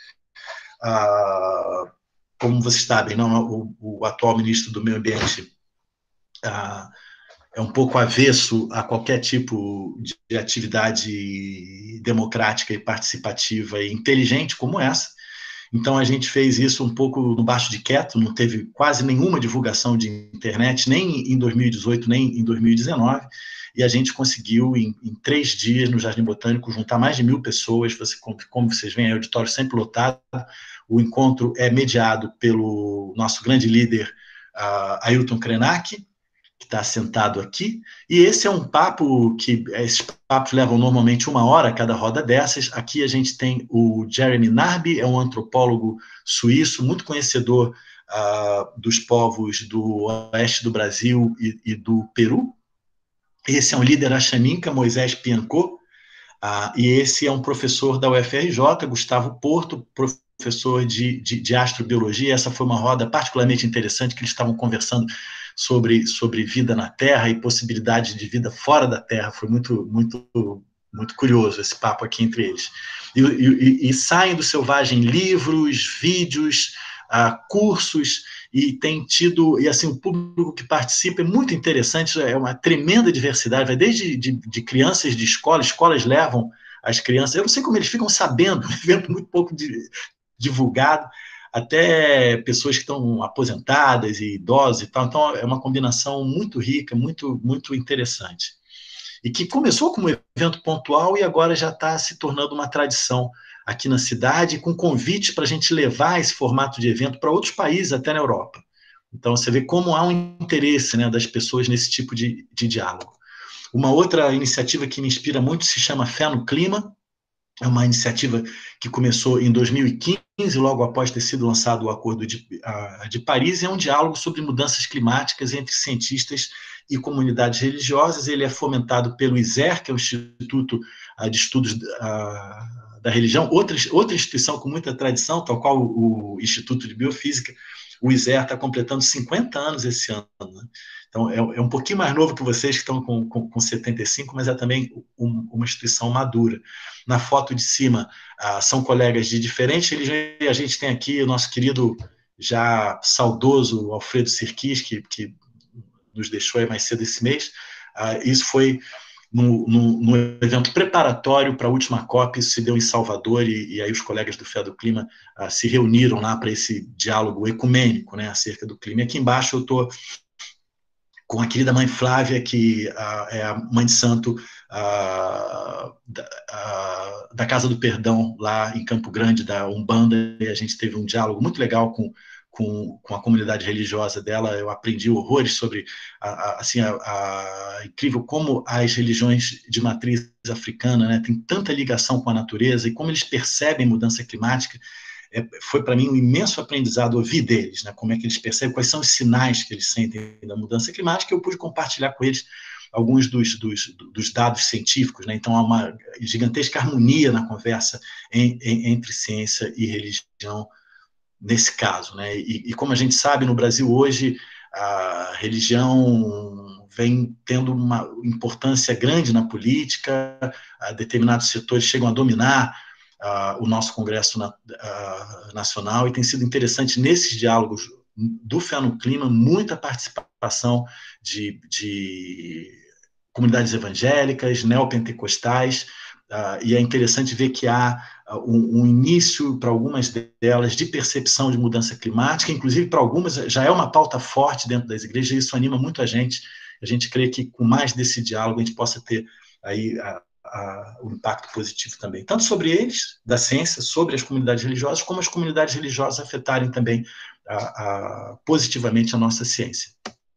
Uh, como vocês sabem, não, o, o atual ministro do Meio Ambiente uh, é um pouco avesso a qualquer tipo de atividade democrática e participativa e inteligente como essa. Então, a gente fez isso um pouco no baixo de quieto, não teve quase nenhuma divulgação de internet, nem em dois mil e dezoito, nem em dois mil e dezenove, e a gente conseguiu, em, em três dias, no Jardim Botânico, juntar mais de mil pessoas. Você, como vocês veem, é o auditório sempre lotado. O encontro é mediado pelo nosso grande líder, uh, Ailton Krenak, que está sentado aqui, e esse é um papo que, esses papos levam normalmente uma hora cada roda dessas. Aqui a gente tem o Jeremy Narby, é um antropólogo suíço, muito conhecedor uh, dos povos do oeste do Brasil e, e do Peru. Esse é um líder Axaninca, Moisés Piancô, uh, e esse é um professor da U F R J, Gustavo Porto, professor de, de, de astrobiologia. Essa foi uma roda particularmente interessante, que eles estavam conversando sobre, sobre vida na Terra e possibilidade de vida fora da Terra. Foi muito, muito, muito curioso esse papo aqui entre eles. E, e, e saem do Selvagem livros, vídeos, uh, cursos, e tem tido, e assim, o público que participa é muito interessante, é uma tremenda diversidade, vai desde de, de crianças de escola, escolas levam as crianças, eu não sei como eles ficam sabendo, um evento muito pouco de, divulgado, até pessoas que estão aposentadas e idosos e tal. Então, é uma combinação muito rica, muito, muito interessante. E que começou como um evento pontual e agora já está se tornando uma tradição aqui na cidade, com convites para a gente levar esse formato de evento para outros países, até na Europa. Então, você vê como há um interesse, né, das pessoas nesse tipo de, de diálogo. Uma outra iniciativa que me inspira muito se chama Fé no Clima. É uma iniciativa que começou em dois mil e quinze, logo após ter sido lançado o Acordo de, de Paris, e é um diálogo sobre mudanças climáticas entre cientistas e comunidades religiosas. Ele é fomentado pelo I S E R, que é o Instituto de Estudos da Religião, outra, outra instituição com muita tradição, tal qual o Instituto de Biofísica. O I S E R está completando cinquenta anos esse ano, né? Então, é, é um pouquinho mais novo que vocês, que estão com, com, com setenta e cinco, mas é também um, uma instituição madura. Na foto de cima, ah, são colegas de diferentes religiões, e a gente tem aqui o nosso querido, já saudoso, Alfredo Sirkis, que, que nos deixou aí mais cedo esse mês. Ah, isso foi no, no, no evento preparatório para a última COP, isso se deu em Salvador, e, e aí os colegas do Fé do Clima ah, se reuniram lá para esse diálogo ecumênico, né, acerca do clima. E aqui embaixo eu estou com a querida mãe Flávia, que uh, é a mãe de santo uh, da, uh, da Casa do Perdão, lá em Campo Grande, da Umbanda, e a gente teve um diálogo muito legal com, com, com a comunidade religiosa dela. Eu aprendi horrores sobre a, a, assim, a, a incrível como as religiões de matriz africana, né, têm tanta ligação com a natureza, e como eles percebem mudança climática. É, foi para mim um imenso aprendizado ouvir deles, né, como é que eles percebem, quais são os sinais que eles sentem da mudança climática. Eu pude compartilhar com eles alguns dos, dos, dos dados científicos, né. Então há uma gigantesca harmonia na conversa em, em, entre ciência e religião nesse caso, né. E, e como a gente sabe, no Brasil hoje, a religião vem tendo uma importância grande na política, a determinados setores chegam a dominar Uh, o nosso Congresso na, uh, Nacional, e tem sido interessante nesses diálogos do Fé no Clima, muita participação de, de comunidades evangélicas, neopentecostais, uh, e é interessante ver que há uh, um, um início para algumas delas de percepção de mudança climática, inclusive para algumas já é uma pauta forte dentro das igrejas, e isso anima muito a gente. A gente crê que com mais desse diálogo a gente possa ter aí a A, o impacto positivo também, tanto sobre eles, da ciência, sobre as comunidades religiosas, como as comunidades religiosas afetarem também a, a, positivamente a nossa ciência.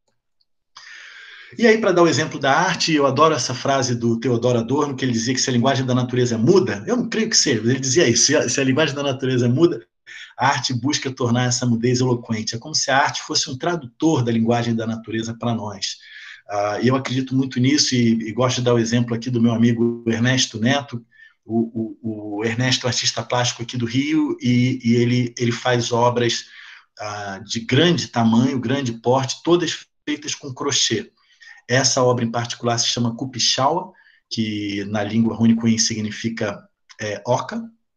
E aí, para dar o exemplo da arte, eu adoro essa frase do Theodor Adorno, que ele dizia que se a linguagem da natureza é muda, eu não creio que seja, ele dizia isso, se a, se a linguagem da natureza é muda, a arte busca tornar essa mudez eloquente. É como se a arte fosse um tradutor da linguagem da natureza para nós. Uh, e eu acredito muito nisso, e, e gosto de dar o exemplo aqui do meu amigo Ernesto Neto. O, o, o Ernesto é um artista plástico aqui do Rio, e, e ele, ele faz obras uh, de grande tamanho, grande porte, todas feitas com crochê. Essa obra em particular se chama Kupixawa, que na língua Runicuim significa é, oca.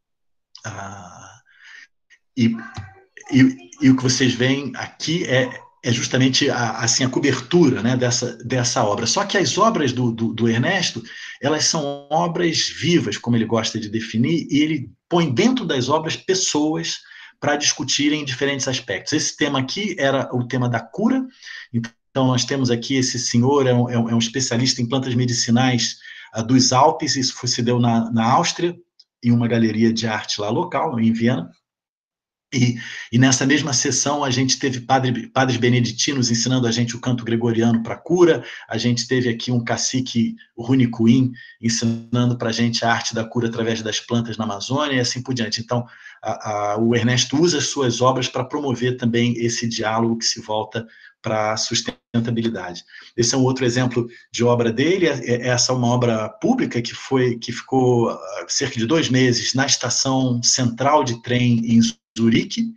Uh, e, e, e o que vocês veem aqui é é justamente a, assim, a cobertura, né, dessa, dessa obra. Só que as obras do, do, do Ernesto, elas são obras vivas, como ele gosta de definir, e ele põe dentro das obras pessoas para discutirem diferentes aspectos. Esse tema aqui era o tema da cura. Então, nós temos aqui esse senhor, é um, é um especialista em plantas medicinais uh, dos Alpes. Isso foi, se deu na, na Áustria, em uma galeria de arte lá local, em Viena. E, e nessa mesma sessão a gente teve padre, padres beneditinos ensinando a gente o canto gregoriano para cura, a gente teve aqui um cacique Runicuim ensinando para a gente a arte da cura através das plantas na Amazônia, e assim por diante. Então, a, a, o Ernesto usa as suas obras para promover também esse diálogo que se volta para a sustentabilidade. Esse é um outro exemplo de obra dele. Essa é uma obra pública que, foi, que ficou cerca de dois meses na estação central de trem em Zurique,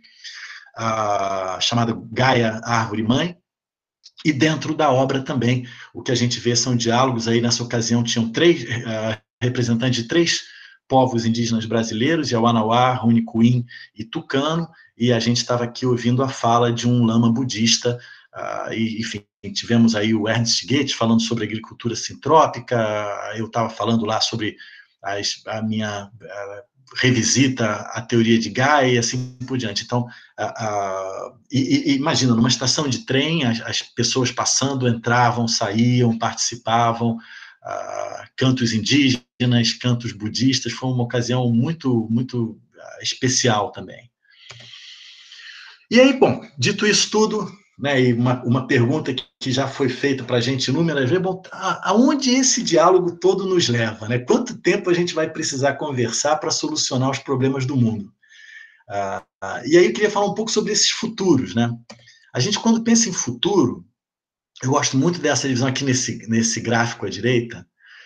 uh, chamada Gaia Árvore Mãe, e dentro da obra também, o que a gente vê são diálogos. Aí nessa ocasião tinham três uh, representantes de três povos indígenas brasileiros, Yawanawá, Runicuim e Tucano, e a gente estava aqui ouvindo a fala de um lama budista, uh, e, enfim, tivemos aí o Ernst Goethe falando sobre agricultura sintrópica, eu estava falando lá sobre as, a minha... Uh, revisita a teoria de Gaia e assim por diante. Então, a, a, e, e, imagina, numa estação de trem, as, as pessoas passando, entravam, saíam, participavam, a, cantos indígenas, cantos budistas, foi uma ocasião muito, muito especial também. E aí, bom, dito isso tudo, né, e uma, uma pergunta que, que já foi feita para a gente inúmeras vezes, bom, a, aonde esse diálogo todo nos leva? Né? Quanto tempo a gente vai precisar conversar para solucionar os problemas do mundo? Ah, ah, e aí eu queria falar um pouco sobre esses futuros. Né? A gente, quando pensa em futuro, eu gosto muito dessa divisão aqui nesse, nesse gráfico à direita.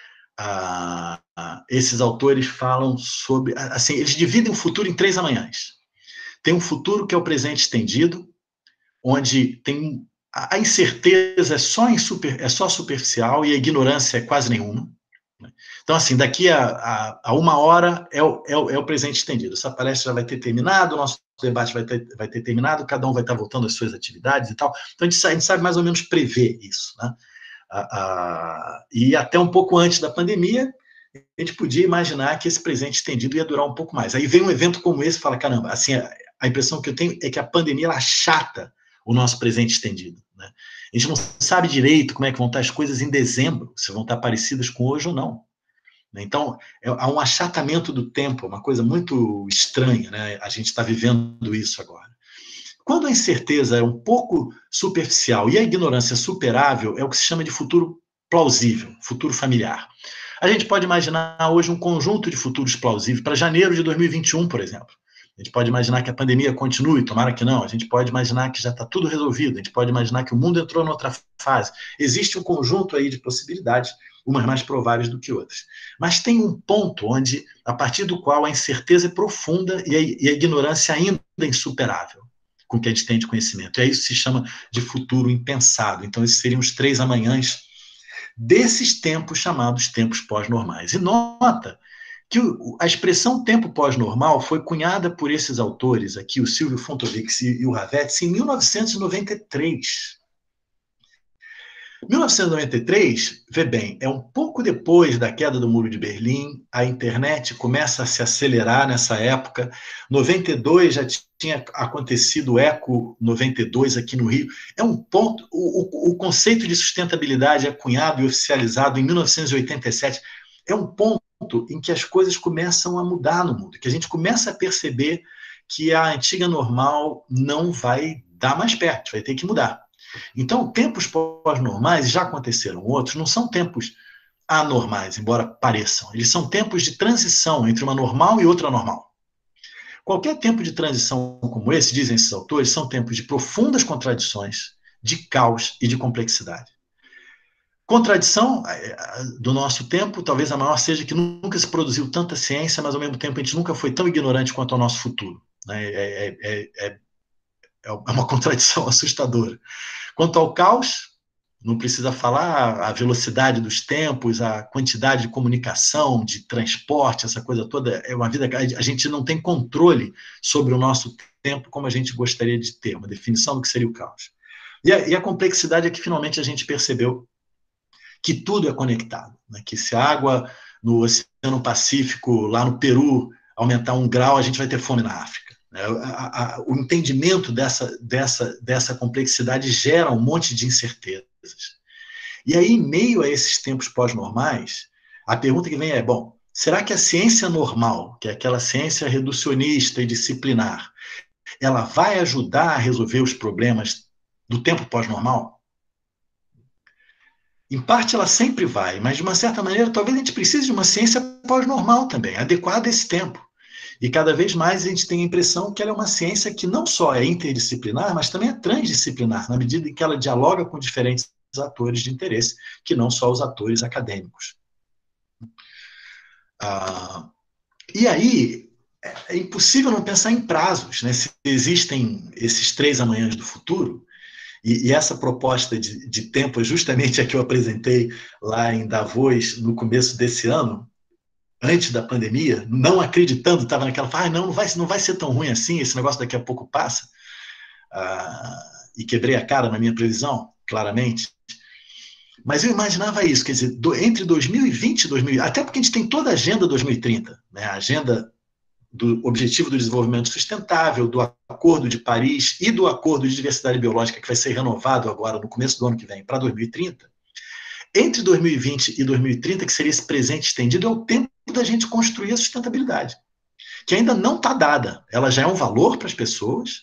Ah, ah, esses autores falam sobre... Assim, eles dividem o futuro em três amanhãs. Tem um futuro que é o presente estendido, onde tem a incerteza é só, em super, é só superficial e a ignorância é quase nenhuma. Então, assim, daqui a, a, a uma hora é o, é, o, é o presente estendido. Essa palestra já vai ter terminado, o nosso debate vai ter, vai ter terminado, cada um vai estar voltando às suas atividades e tal. Então, a gente, a gente sabe mais ou menos prever isso. Né? A, a, e até um pouco antes da pandemia, a gente podia imaginar que esse presente estendido ia durar um pouco mais. Aí vem um evento como esse e fala, caramba, assim, a, a impressão que eu tenho é que a pandemia ela achata o nosso presente estendido. Né? A gente não sabe direito como é que vão estar as coisas em dezembro, se vão estar parecidas com hoje ou não. Então, é, há um achatamento do tempo, uma coisa muito estranha, né? A gente está vivendo isso agora. Quando a incerteza é um pouco superficial e a ignorância superável, é o que se chama de futuro plausível, futuro familiar. A gente pode imaginar hoje um conjunto de futuros plausíveis para janeiro de dois mil e vinte e um, por exemplo. A gente pode imaginar que a pandemia continue, tomara que não. A gente pode imaginar que já está tudo resolvido. A gente pode imaginar que o mundo entrou em outra fase. Existe um conjunto aí de possibilidades, umas mais prováveis do que outras. Mas tem um ponto onde, a partir do qual a incerteza é profunda e a, e a ignorância ainda é insuperável com o que a gente tem de conhecimento. E aí isso se chama de futuro impensado. Então, esses seriam os três amanhãs desses tempos chamados tempos pós-normais. E nota que a expressão tempo pós-normal foi cunhada por esses autores aqui, o Silvio Fontovics e o Havetz, em mil novecentos e noventa e três. mil novecentos e noventa e três, vê bem, é um pouco depois da queda do Muro de Berlim, a internet começa a se acelerar nessa época. noventa e dois já tinha acontecido o Eco noventa e dois aqui no Rio. É um ponto, o, o, o conceito de sustentabilidade é cunhado e oficializado em mil novecentos e oitenta e sete. É um ponto em que as coisas começam a mudar no mundo, que a gente começa a perceber que a antiga normal não vai dar mais perto, vai ter que mudar. Então, tempos pós-normais, já aconteceram outros, não são tempos anormais, embora pareçam. Eles são tempos de transição entre uma normal e outra normal. Qualquer tempo de transição como esse, dizem esses autores, são tempos de profundas contradições, de caos e de complexidade. Contradição do nosso tempo, talvez a maior seja que nunca se produziu tanta ciência, mas ao mesmo tempo a gente nunca foi tão ignorante quanto ao nosso futuro. É, é, é, é, é uma contradição assustadora. Quanto ao caos, não precisa falar a velocidade dos tempos, a quantidade de comunicação, de transporte, essa coisa toda, é uma vida que a gente não tem controle sobre o nosso tempo como a gente gostaria de ter, uma definição do que seria o caos. E a, e a complexidade é que finalmente a gente percebeu que tudo é conectado, né? Que se a água no Oceano Pacífico, lá no Peru, aumentar um grau, a gente vai ter fome na África. Né? A, a, o entendimento dessa, dessa, dessa complexidade gera um monte de incertezas. E aí, em meio a esses tempos pós-normais, a pergunta que vem é, bom, será que a ciência normal, que é aquela ciência reducionista e disciplinar, ela vai ajudar a resolver os problemas do tempo pós-normal? Em parte, ela sempre vai, mas, de uma certa maneira, talvez a gente precise de uma ciência pós-normal também, adequada a esse tempo. E, cada vez mais, a gente tem a impressão que ela é uma ciência que não só é interdisciplinar, mas também é transdisciplinar, na medida em que ela dialoga com diferentes atores de interesse, que não só os atores acadêmicos. Ah, e aí, é impossível não pensar em prazos, né? Se existem esses três amanhãs do futuro. E, e essa proposta de, de tempo é justamente a que eu apresentei lá em Davos no começo desse ano, antes da pandemia, não acreditando, estava naquela, ah, não, não vai, não vai ser tão ruim assim, esse negócio daqui a pouco passa. Ah, e quebrei a cara na minha previsão, claramente. Mas eu imaginava isso, quer dizer, do, entre dois mil e vinte e dois mil, até porque a gente tem toda a agenda dois mil e trinta, né, a agenda do Objetivo do Desenvolvimento Sustentável, do Acordo de Paris e do Acordo de Diversidade Biológica, que vai ser renovado agora no começo do ano que vem, para dois mil e trinta. Entre dois mil e vinte e dois mil e trinta, que seria esse presente estendido, é o tempo da gente construir a sustentabilidade, que ainda não está dada. Ela já é um valor para as pessoas,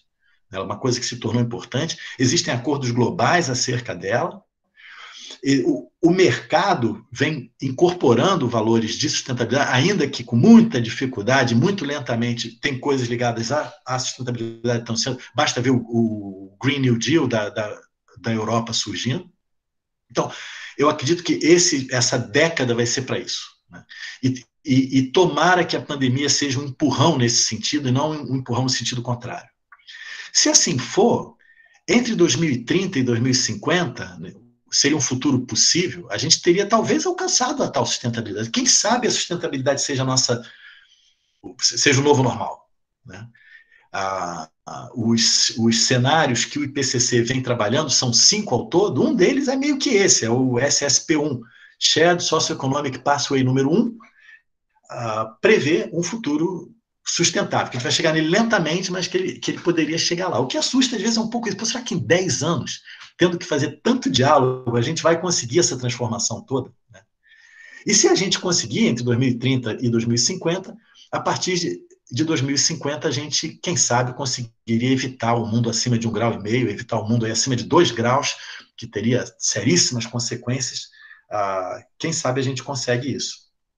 ela é uma coisa que se tornou importante, existem acordos globais acerca dela, e o, o mercado vem incorporando valores de sustentabilidade, ainda que com muita dificuldade, muito lentamente, tem coisas ligadas à, à sustentabilidade que estão sendo, basta ver o, o Green New Deal da, da, da Europa surgindo. Então, eu acredito que esse, essa década vai ser para isso, né? E, e, e tomara que a pandemia seja um empurrão nesse sentido, e não um empurrão no sentido contrário. Se assim for, entre dois mil e trinta e dois mil e cinquenta, seria um futuro possível, a gente teria talvez alcançado a tal sustentabilidade. Quem sabe a sustentabilidade seja a nossa, seja o novo normal, né? Ah, ah, os, os cenários que o I P C C vem trabalhando são cinco ao todo, um deles é meio que esse, é o S S P um, Shared Socioeconomic Pathway número um, ah, prevê um futuro sustentável, que a gente vai chegar nele lentamente, mas que ele, que ele poderia chegar lá. O que assusta, às vezes, é um pouco isso. Será que em dez anos, tendo que fazer tanto diálogo, a gente vai conseguir essa transformação toda, né? E se a gente conseguir, entre dois mil e trinta e dois mil e cinquenta, a partir de, de dois mil e cinquenta, a gente, quem sabe, conseguiria evitar o mundo acima de um grau e meio, evitar o mundo aí acima de dois graus, que teria seríssimas consequências. Ah, quem sabe a gente consegue isso.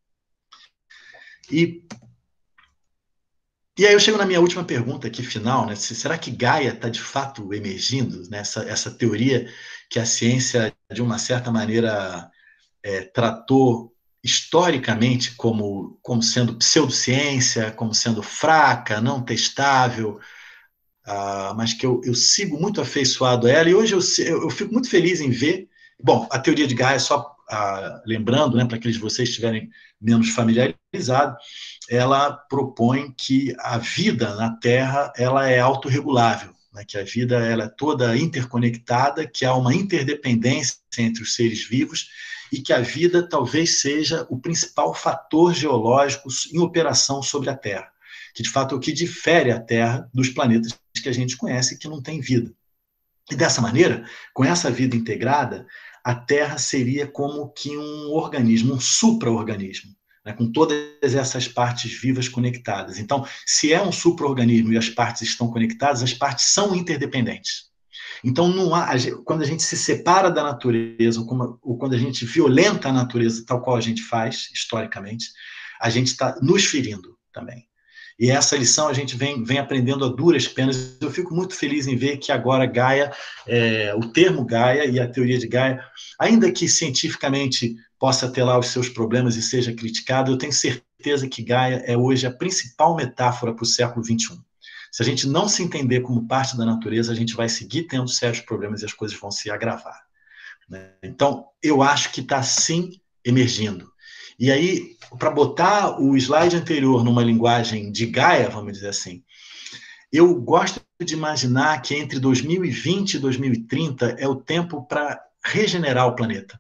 E E aí eu chego na minha última pergunta aqui, final, né? Será que Gaia está de fato emergindo, né? essa, essa teoria que a ciência, de uma certa maneira, é, tratou historicamente como, como sendo pseudociência, como sendo fraca, não testável, ah, mas que eu, eu sigo muito afeiçoado a ela, e hoje eu, eu, eu fico muito feliz em ver. Bom, a teoria de Gaia, só ah, lembrando, né, para aqueles de vocês que estiverem menos familiarizados, ela propõe que a vida na Terra ela é autorregulável, né, que a vida ela é toda interconectada, que há uma interdependência entre os seres vivos e que a vida talvez seja o principal fator geológico em operação sobre a Terra, que de fato é o que difere a Terra dos planetas que a gente conhece que não tem vida. E dessa maneira, com essa vida integrada, a Terra seria como que um organismo, um supra-organismo, né, com todas essas partes vivas conectadas. Então, se é um supra-organismo e as partes estão conectadas, as partes são interdependentes. Então, não há, quando a gente se separa da natureza, ou, como, ou quando a gente violenta a natureza, tal qual a gente faz, historicamente, a gente está nos ferindo também. E essa lição a gente vem, vem aprendendo a duras penas. Eu fico muito feliz em ver que agora Gaia, é, o termo Gaia e a teoria de Gaia, ainda que cientificamente possa ter lá os seus problemas e seja criticado, eu tenho certeza que Gaia é hoje a principal metáfora para o século vinte e um. Se a gente não se entender como parte da natureza, a gente vai seguir tendo sérios problemas e as coisas vão se agravar, né? Então, eu acho que está sim emergindo. E aí, para botar o slide anterior numa linguagem de Gaia, vamos dizer assim, eu gosto de imaginar que entre dois mil e vinte e dois mil e trinta é o tempo para regenerar o planeta.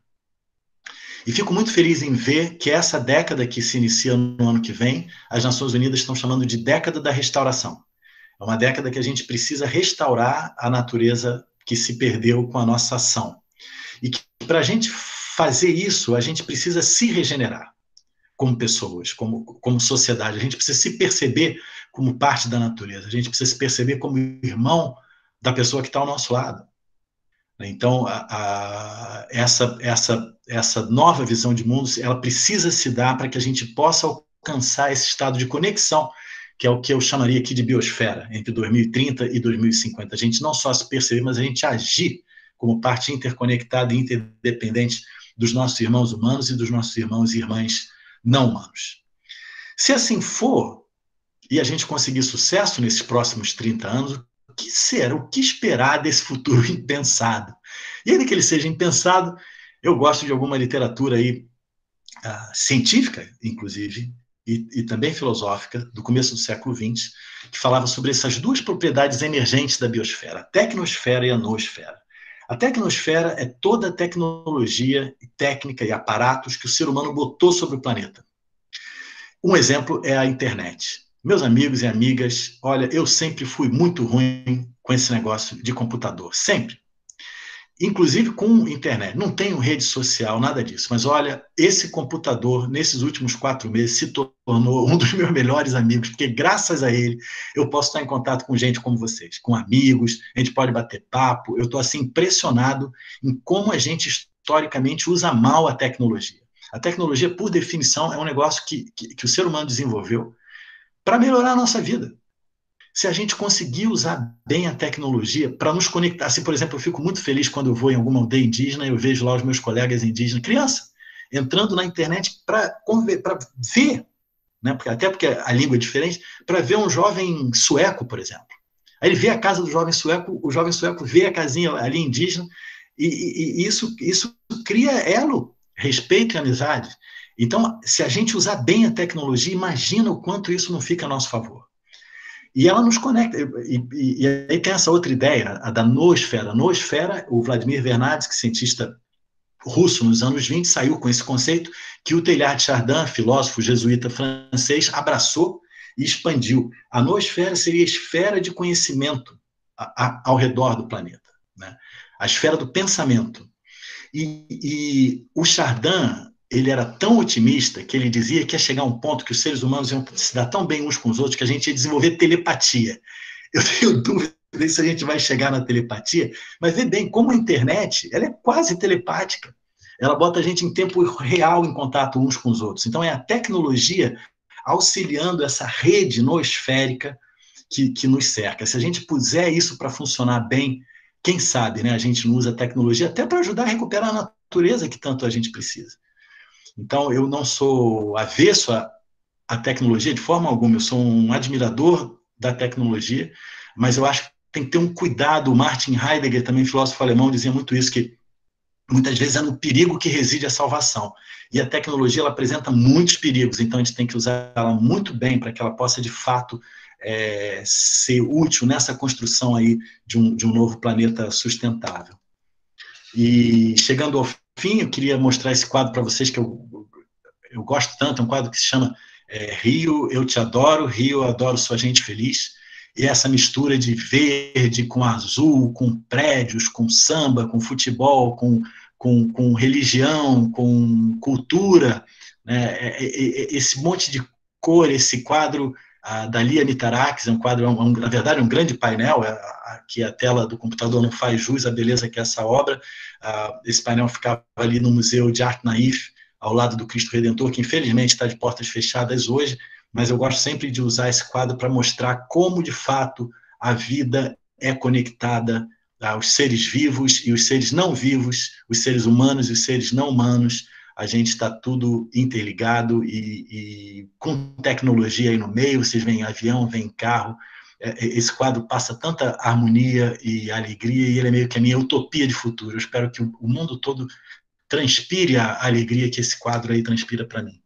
E fico muito feliz em ver que essa década que se inicia no ano que vem, as Nações Unidas estão chamando de década da restauração. É uma década que a gente precisa restaurar a natureza que se perdeu com a nossa ação. E que para a gente fazer isso, a gente precisa se regenerar como pessoas, como, como sociedade. A gente precisa se perceber como parte da natureza. A gente precisa se perceber como irmão da pessoa que está ao nosso lado. Então, a, a, essa, essa, essa nova visão de mundo, ela precisa se dar para que a gente possa alcançar esse estado de conexão, que é o que eu chamaria aqui de biosfera, entre dois mil e trinta e dois mil e cinquenta. A gente não só se perceber, mas a gente agir como parte interconectada e interdependente dos nossos irmãos humanos e dos nossos irmãos e irmãs não humanos. Se assim for, e a gente conseguir sucesso nesses próximos trinta anos, o que será, o que esperar desse futuro impensado? E ainda que ele seja impensado, eu gosto de alguma literatura aí, uh, científica, inclusive, e, e também filosófica, do começo do século vinte, que falava sobre essas duas propriedades emergentes da biosfera, a tecnosfera e a noosfera. A tecnosfera é toda a tecnologia, técnica e aparatos que o ser humano botou sobre o planeta. Um exemplo é a internet. Meus amigos e amigas, olha, eu sempre fui muito ruim com esse negócio de computador, sempre. inclusive com internet. Não tenho rede social, nada disso. Mas olha, esse computador, nesses últimos quatro meses, se tornou um dos meus melhores amigos, porque graças a ele eu posso estar em contato com gente como vocês, com amigos, a gente pode bater papo. Eu estou assim impressionado em como a gente historicamente usa mal a tecnologia. A tecnologia, por definição, é um negócio que, que, que o ser humano desenvolveu para melhorar a nossa vida. Se a gente conseguir usar bem a tecnologia para nos conectar, assim, por exemplo, eu fico muito feliz quando eu vou em alguma aldeia indígena e eu vejo lá os meus colegas indígenas, criança, entrando na internet para ver, né, porque, até porque a língua é diferente, para ver um jovem sueco, por exemplo. Aí ele vê a casa do jovem sueco, o jovem sueco vê a casinha ali indígena, e, e, e isso, isso cria elo, respeito e amizade. Então, se a gente usar bem a tecnologia, imagina o quanto isso não fica a nosso favor. E ela nos conecta. E, e, e aí tem essa outra ideia, a da noosfera. A noosfera, o Vladimir Vernadsky, cientista russo nos anos vinte, saiu com esse conceito que o Teilhard de Chardin, filósofo jesuíta francês, abraçou e expandiu. A noosfera seria a esfera de conhecimento a, a, ao redor do planeta, né? A esfera do pensamento. E, e o Chardin, ele era tão otimista que ele dizia que ia chegar a um ponto que os seres humanos iam se dar tão bem uns com os outros que a gente ia desenvolver telepatia. Eu tenho dúvida se a gente vai chegar na telepatia, mas vê bem, como a internet, ela é quase telepática. Ela bota a gente em tempo real em contato uns com os outros. Então é a tecnologia auxiliando essa rede noosférica que, que nos cerca. Se a gente puser isso para funcionar bem, quem sabe, né, a gente não usa a tecnologia até para ajudar a recuperar a natureza que tanto a gente precisa. Então, eu não sou avesso à, à tecnologia de forma alguma, eu sou um admirador da tecnologia, mas eu acho que tem que ter um cuidado. O Martin Heidegger, também filósofo alemão, dizia muito isso, que muitas vezes é no perigo que reside a salvação. E a tecnologia ela apresenta muitos perigos, então a gente tem que usar ela muito bem para que ela possa, de fato, é, ser útil nessa construção aí de um, de um novo planeta sustentável. E chegando ao fim, eu queria mostrar esse quadro para vocês que eu, eu gosto tanto, é um quadro que se chama é, Rio, Eu Te Adoro, Rio, Eu Adoro Sua Gente Feliz, e essa mistura de verde com azul, com prédios, com samba, com futebol, com, com, com religião, com cultura, né? Esse monte de cor, esse quadro a, da Lia Mitarakis, é um quadro, um, na verdade, um grande painel, aqui a tela do computador não faz jus à beleza que é essa obra. Uh, esse painel ficava ali no Museu de Arte Naif, ao lado do Cristo Redentor, que infelizmente está de portas fechadas hoje, mas eu gosto sempre de usar esse quadro para mostrar como, de fato, a vida é conectada aos seres vivos e os seres não vivos, os seres humanos e os seres não humanos. A gente está tudo interligado e, e com tecnologia aí no meio, vocês veem avião, vem carro. Esse quadro passa tanta harmonia e alegria, e ele é meio que a minha utopia de futuro. Eu espero que o mundo todo transpire a alegria que esse quadro aí transpira para mim.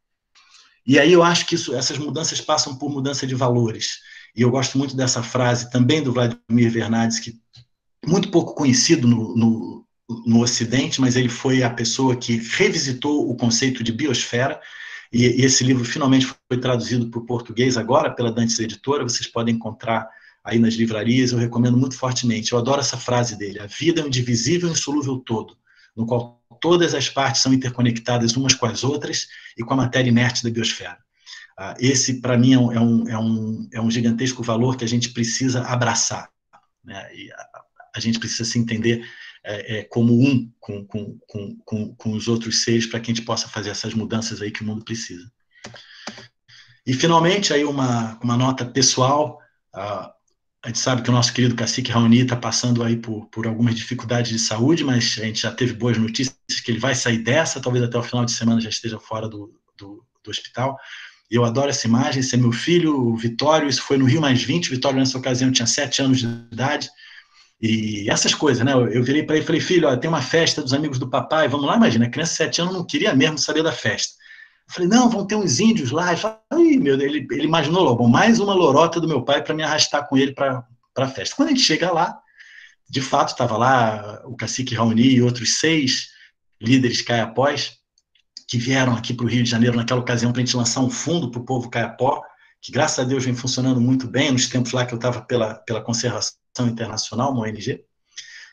E aí eu acho que isso, essas mudanças passam por mudança de valores. E eu gosto muito dessa frase também do Vladimir Vernadsky, muito pouco conhecido no, no, no Ocidente, mas ele foi a pessoa que revisitou o conceito de biosfera, e, e esse livro finalmente foi traduzido para o português agora pela Dantes Editora, vocês podem encontrar aí nas livrarias, eu recomendo muito fortemente. Eu adoro essa frase dele: a vida é um indivisível e insolúvel todo, no qual todas as partes são interconectadas umas com as outras e com a matéria inerte da biosfera. Esse, para mim, é um, é, um, é um gigantesco valor que a gente precisa abraçar, né? E a, a gente precisa se entender é, é, como um com, com, com, com, com os outros seres, para que a gente possa fazer essas mudanças aí que o mundo precisa. E, finalmente, aí uma, uma nota pessoal. Uh, a gente sabe que o nosso querido cacique Raoni está passando aí por, por algumas dificuldades de saúde, mas a gente já teve boas notícias que ele vai sair dessa, talvez até o final de semana já esteja fora do, do, do hospital. E eu adoro essa imagem, esse é meu filho, o Vitório, isso foi no Rio Mais vinte, o Vitório nessa ocasião tinha sete anos de idade, e essas coisas, né? Eu, eu virei para ele e falei: filho, ó, tem uma festa dos amigos do papai, vamos lá. Imagina, a criança de sete anos não queria mesmo saber da festa. Eu falei: não, vão ter uns índios lá. E falei, meu Deus, ele, ele imaginou logo, mais uma lorota do meu pai para me arrastar com ele para a festa. Quando a gente chega lá, de fato, estava lá o cacique Raoni e outros seis líderes caiapós, que vieram aqui para o Rio de Janeiro naquela ocasião para a gente lançar um fundo para o povo caiapó, que graças a Deus vem funcionando muito bem, nos tempos lá que eu estava pela, pela Conservação Internacional, uma O N G.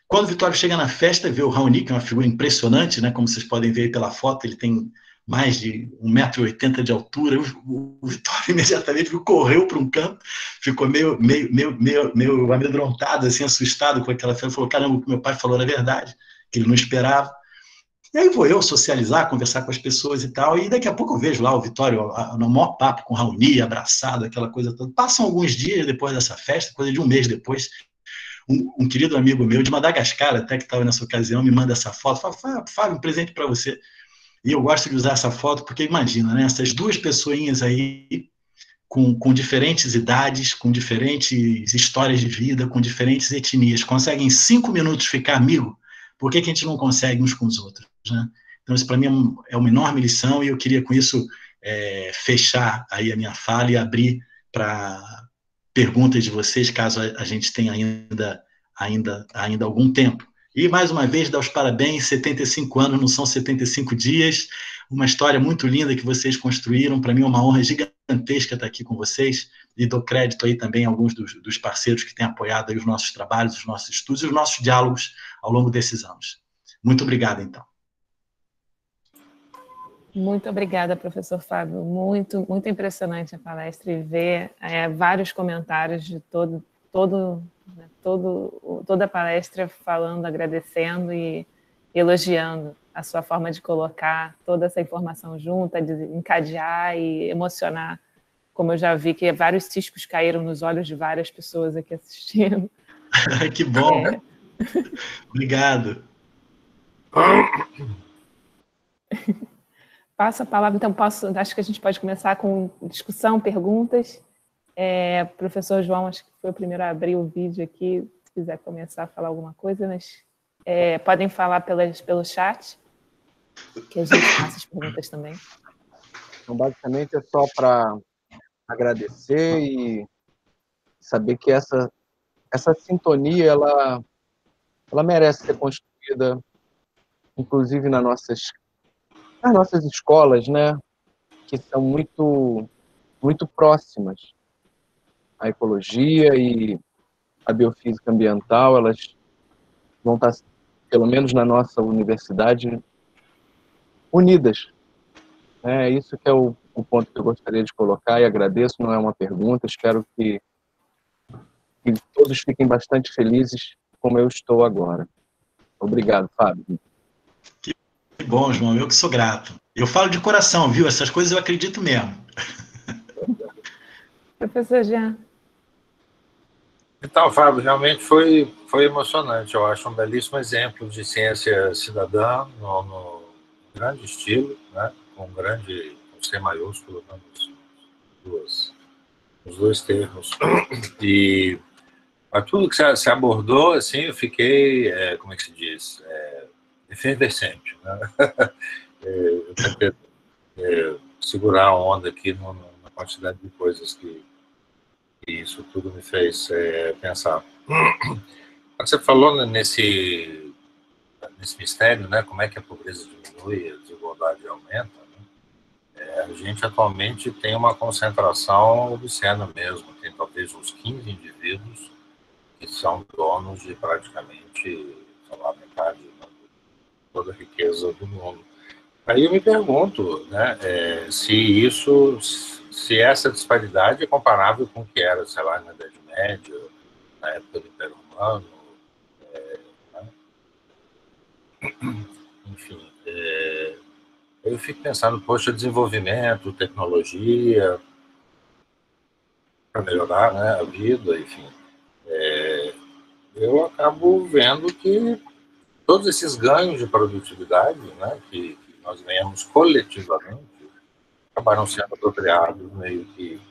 quando o Vitório chega na festa, vê o Raoni, que é uma figura impressionante, né? Como vocês podem ver aí pela foto, ele tem mais de um metro e oitenta de altura. O, o Vitório imediatamente correu para um canto, ficou meio, meio, meio, meio, meio amedrontado, assim, assustado com aquela festa. Falou, caramba, o que meu pai falou era verdade, que ele não esperava. E aí vou eu socializar, conversar com as pessoas e tal, e daqui a pouco eu vejo lá o Vitório no maior papo com o Raoni, abraçado, aquela coisa toda. Passam alguns dias depois dessa festa, coisa de um mês depois, um, um querido amigo meu de Madagascar, até que estava nessa ocasião, me manda essa foto, fala, Fábio, um presente para você. E eu gosto de usar essa foto porque, imagina, né, essas duas pessoinhas aí, com, com diferentes idades, com diferentes histórias de vida, com diferentes etnias, conseguem em cinco minutos ficar amigo. Por que, que a gente não consegue uns com os outros, né? Então, isso para mim é uma enorme lição e eu queria, com isso, é, fechar aí a minha fala e abrir para perguntas de vocês, caso a gente tenha ainda, ainda, ainda algum tempo. E, mais uma vez, dar os parabéns, setenta e cinco anos, não são setenta e cinco dias, uma história muito linda que vocês construíram, para mim é uma honra gigantesca estar aqui com vocês, e dou crédito aí também a alguns dos, dos parceiros que têm apoiado aí os nossos trabalhos, os nossos estudos e os nossos diálogos ao longo desses anos. Muito obrigado, então. Muito obrigada, professor Fábio. Muito, muito impressionante a palestra e ver é, vários comentários de todo, todo, né, todo, toda a palestra falando, agradecendo e elogiando a sua forma de colocar toda essa informação junta, de encadear e emocionar, como eu já vi que vários ciscos caíram nos olhos de várias pessoas aqui assistindo. Que bom! É. Obrigado. Passo a palavra, então posso, acho que a gente pode começar com discussão, perguntas. É, professor João, acho que foi o primeiro a abrir o vídeo aqui, se quiser começar a falar alguma coisa, mas é, podem falar pelas, pelo chat, que a gente faça as perguntas também. Então, basicamente, é só para agradecer e saber que essa, essa sintonia, ela, ela merece ser construída, inclusive nas nossas, nas nossas escolas, né? Que são muito, muito próximas. A ecologia e a biofísica ambiental, elas vão estar, pelo menos na nossa universidade, unidas. É isso que é o, o ponto que eu gostaria de colocar, e agradeço, não é uma pergunta, espero que, que todos fiquem bastante felizes como eu estou agora. Obrigado, Fábio. Que bom, João, eu que sou grato. Eu falo de coração, viu? Essas coisas eu acredito mesmo. Professor Jean. Então, Fábio, realmente foi, foi emocionante. Eu acho um belíssimo exemplo de ciência cidadã, no, no grande estilo, né? Com um grande com C maiúsculo, né? nos, duas, nos dois termos. E a tudo que você abordou, assim, eu fiquei, é, como é que se diz, é, efervescente. Né? Eu tentei é, segurar a onda aqui no, na quantidade de coisas que E isso tudo me fez é, pensar. Você falou nesse, nesse mistério, né, como é que a pobreza diminui e a desigualdade aumenta, né? É, a gente atualmente tem uma concentração obscena mesmo, tem talvez uns quinze indivíduos que são donos de praticamente, sei lá, metade de toda a riqueza do mundo. Aí eu me pergunto, né, é, se isso... se essa disparidade é comparável com o que era, sei lá, na Idade Média, na época do Império Romano, é, né? Enfim, é, eu fico pensando, poxa, desenvolvimento, tecnologia, para melhorar, né, a vida, enfim. É, eu acabo vendo que todos esses ganhos de produtividade, né, que, que nós ganhamos coletivamente, acabaram sendo apropriados meio que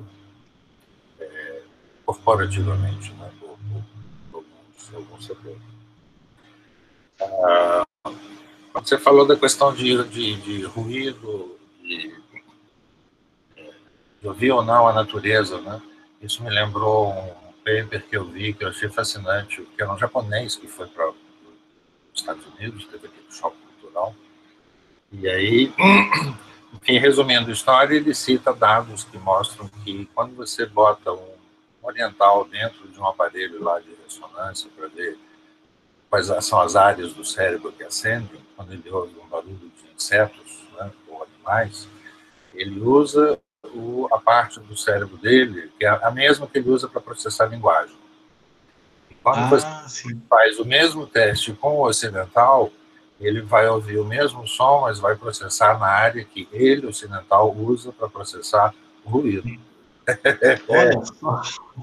é, corporativamente, né, por, por, por alguns setores. Ah, você falou da questão de, de, de ruído, de, de ouvir ou não a natureza, né? Isso me lembrou um paper que eu vi, que eu achei fascinante, que era um japonês que foi para os Estados Unidos, teve aqui no Choque Cultural, e aí... Enfim, resumindo a história, ele cita dados que mostram que quando você bota um oriental dentro de um aparelho lá de ressonância para ver quais são as áreas do cérebro que acendem, quando ele ouve um barulho de insetos, né, ou animais, ele usa o, a parte do cérebro dele, que é a mesma que ele usa para processar a linguagem. E quando Ah, você sim. faz o mesmo teste com o ocidental, ele vai ouvir o mesmo som, mas vai processar na área que ele, ocidental, usa para processar o ruído. Olha só.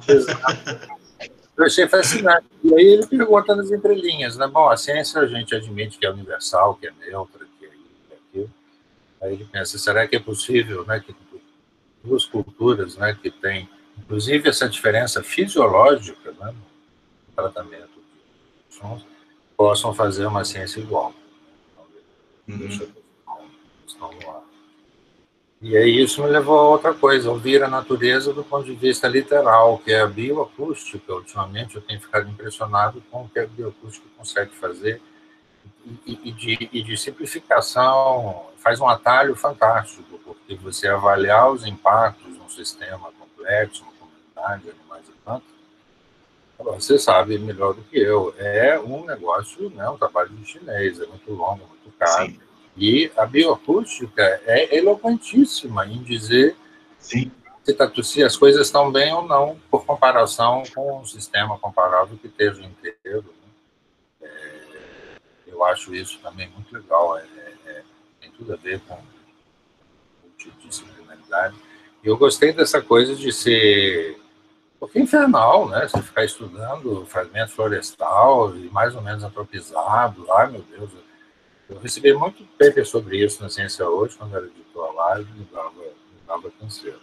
Eu achei fascinante. E aí ele pergunta nas entrelinhas, né? Bom, a ciência a gente admite que é universal, que é neutra, que é isso, que é aquilo. Aí ele pensa, será que é possível, né, que duas culturas, né, que têm, inclusive, essa diferença fisiológica, né, no tratamento de sons, possam fazer uma ciência igual? Uhum. Estão no ar. E aí isso me levou a outra coisa, ouvir a natureza do ponto de vista literal, que é a bioacústica. Ultimamente eu tenho ficado impressionado com o que a bioacústica consegue fazer e, e, de, e de simplificação, faz um atalho fantástico, porque você avaliar os impactos num sistema complexo, uma comunidade, animais e plantas, você sabe melhor do que eu, é um negócio, né, um trabalho de chinês, é muito longo, muito caro. Sim. E a bioacústica é eloquentíssima em dizer Sim. se, tá, se as coisas estão bem ou não, por comparação com um sistema comparável que esteja inteiro. Né? É, eu acho isso também muito legal, é, é, tem tudo a ver com multidisciplinaridade. E eu gostei dessa coisa de ser um pouquinho infernal, né? Você ficar estudando fragmento florestal e mais ou menos antropizado. Ai, meu Deus, eu recebi muito paper sobre isso na Ciência Hoje, quando era editor lá, e me dava, me dava canseira.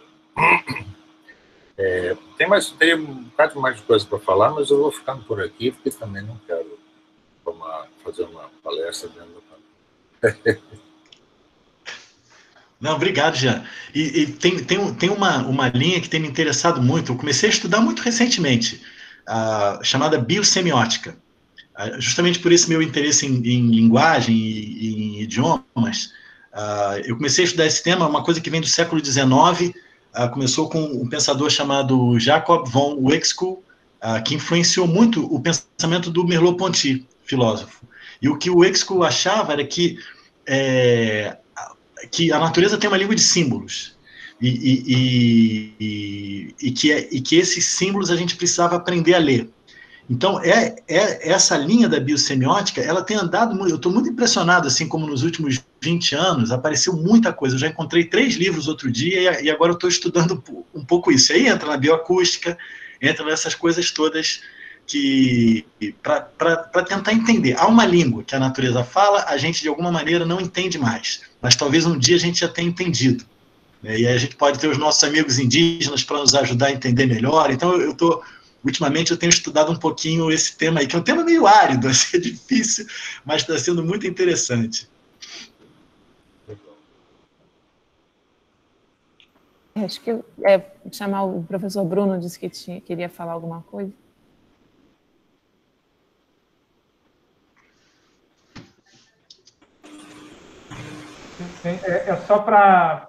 É, tem, mais, tem um bocado mais de coisa para falar, mas eu vou ficando por aqui, porque também não quero tomar, fazer uma palestra dentro do campo. Não, obrigado, Jean. E, e tem, tem, tem uma, uma linha que tem me interessado muito, eu comecei a estudar muito recentemente, uh, chamada biosemiótica. Uh, justamente por esse meu interesse em, em linguagem e em idiomas, uh, eu comecei a estudar esse tema, uma coisa que vem do século dezenove, uh, começou com um pensador chamado Jacob von Uexküll, uh, que influenciou muito o pensamento do Merleau-Ponty, filósofo. E o que o Uexküll achava era que é, que a natureza tem uma língua de símbolos e, e, e, e, que, é, e que esses símbolos a gente precisava aprender a ler. Então, é, é essa linha da biosemiótica, ela tem andado, eu estou muito impressionado, assim como nos últimos vinte anos, apareceu muita coisa. Eu já encontrei três livros outro dia e, e agora eu estou estudando um pouco isso. Aí entra na bioacústica, entra nessas coisas todas que para tentar entender. Há uma língua que a natureza fala, a gente de alguma maneira não entende mais, mas talvez um dia a gente já tenha entendido. Né? E aí a gente pode ter os nossos amigos indígenas para nos ajudar a entender melhor. Então eu estou, ultimamente eu tenho estudado um pouquinho esse tema aí, que é um tema meio árido, assim, é difícil, mas está sendo muito interessante. Acho que é, chamar o professor Bruno, disse que tinha, queria falar alguma coisa. É, é só para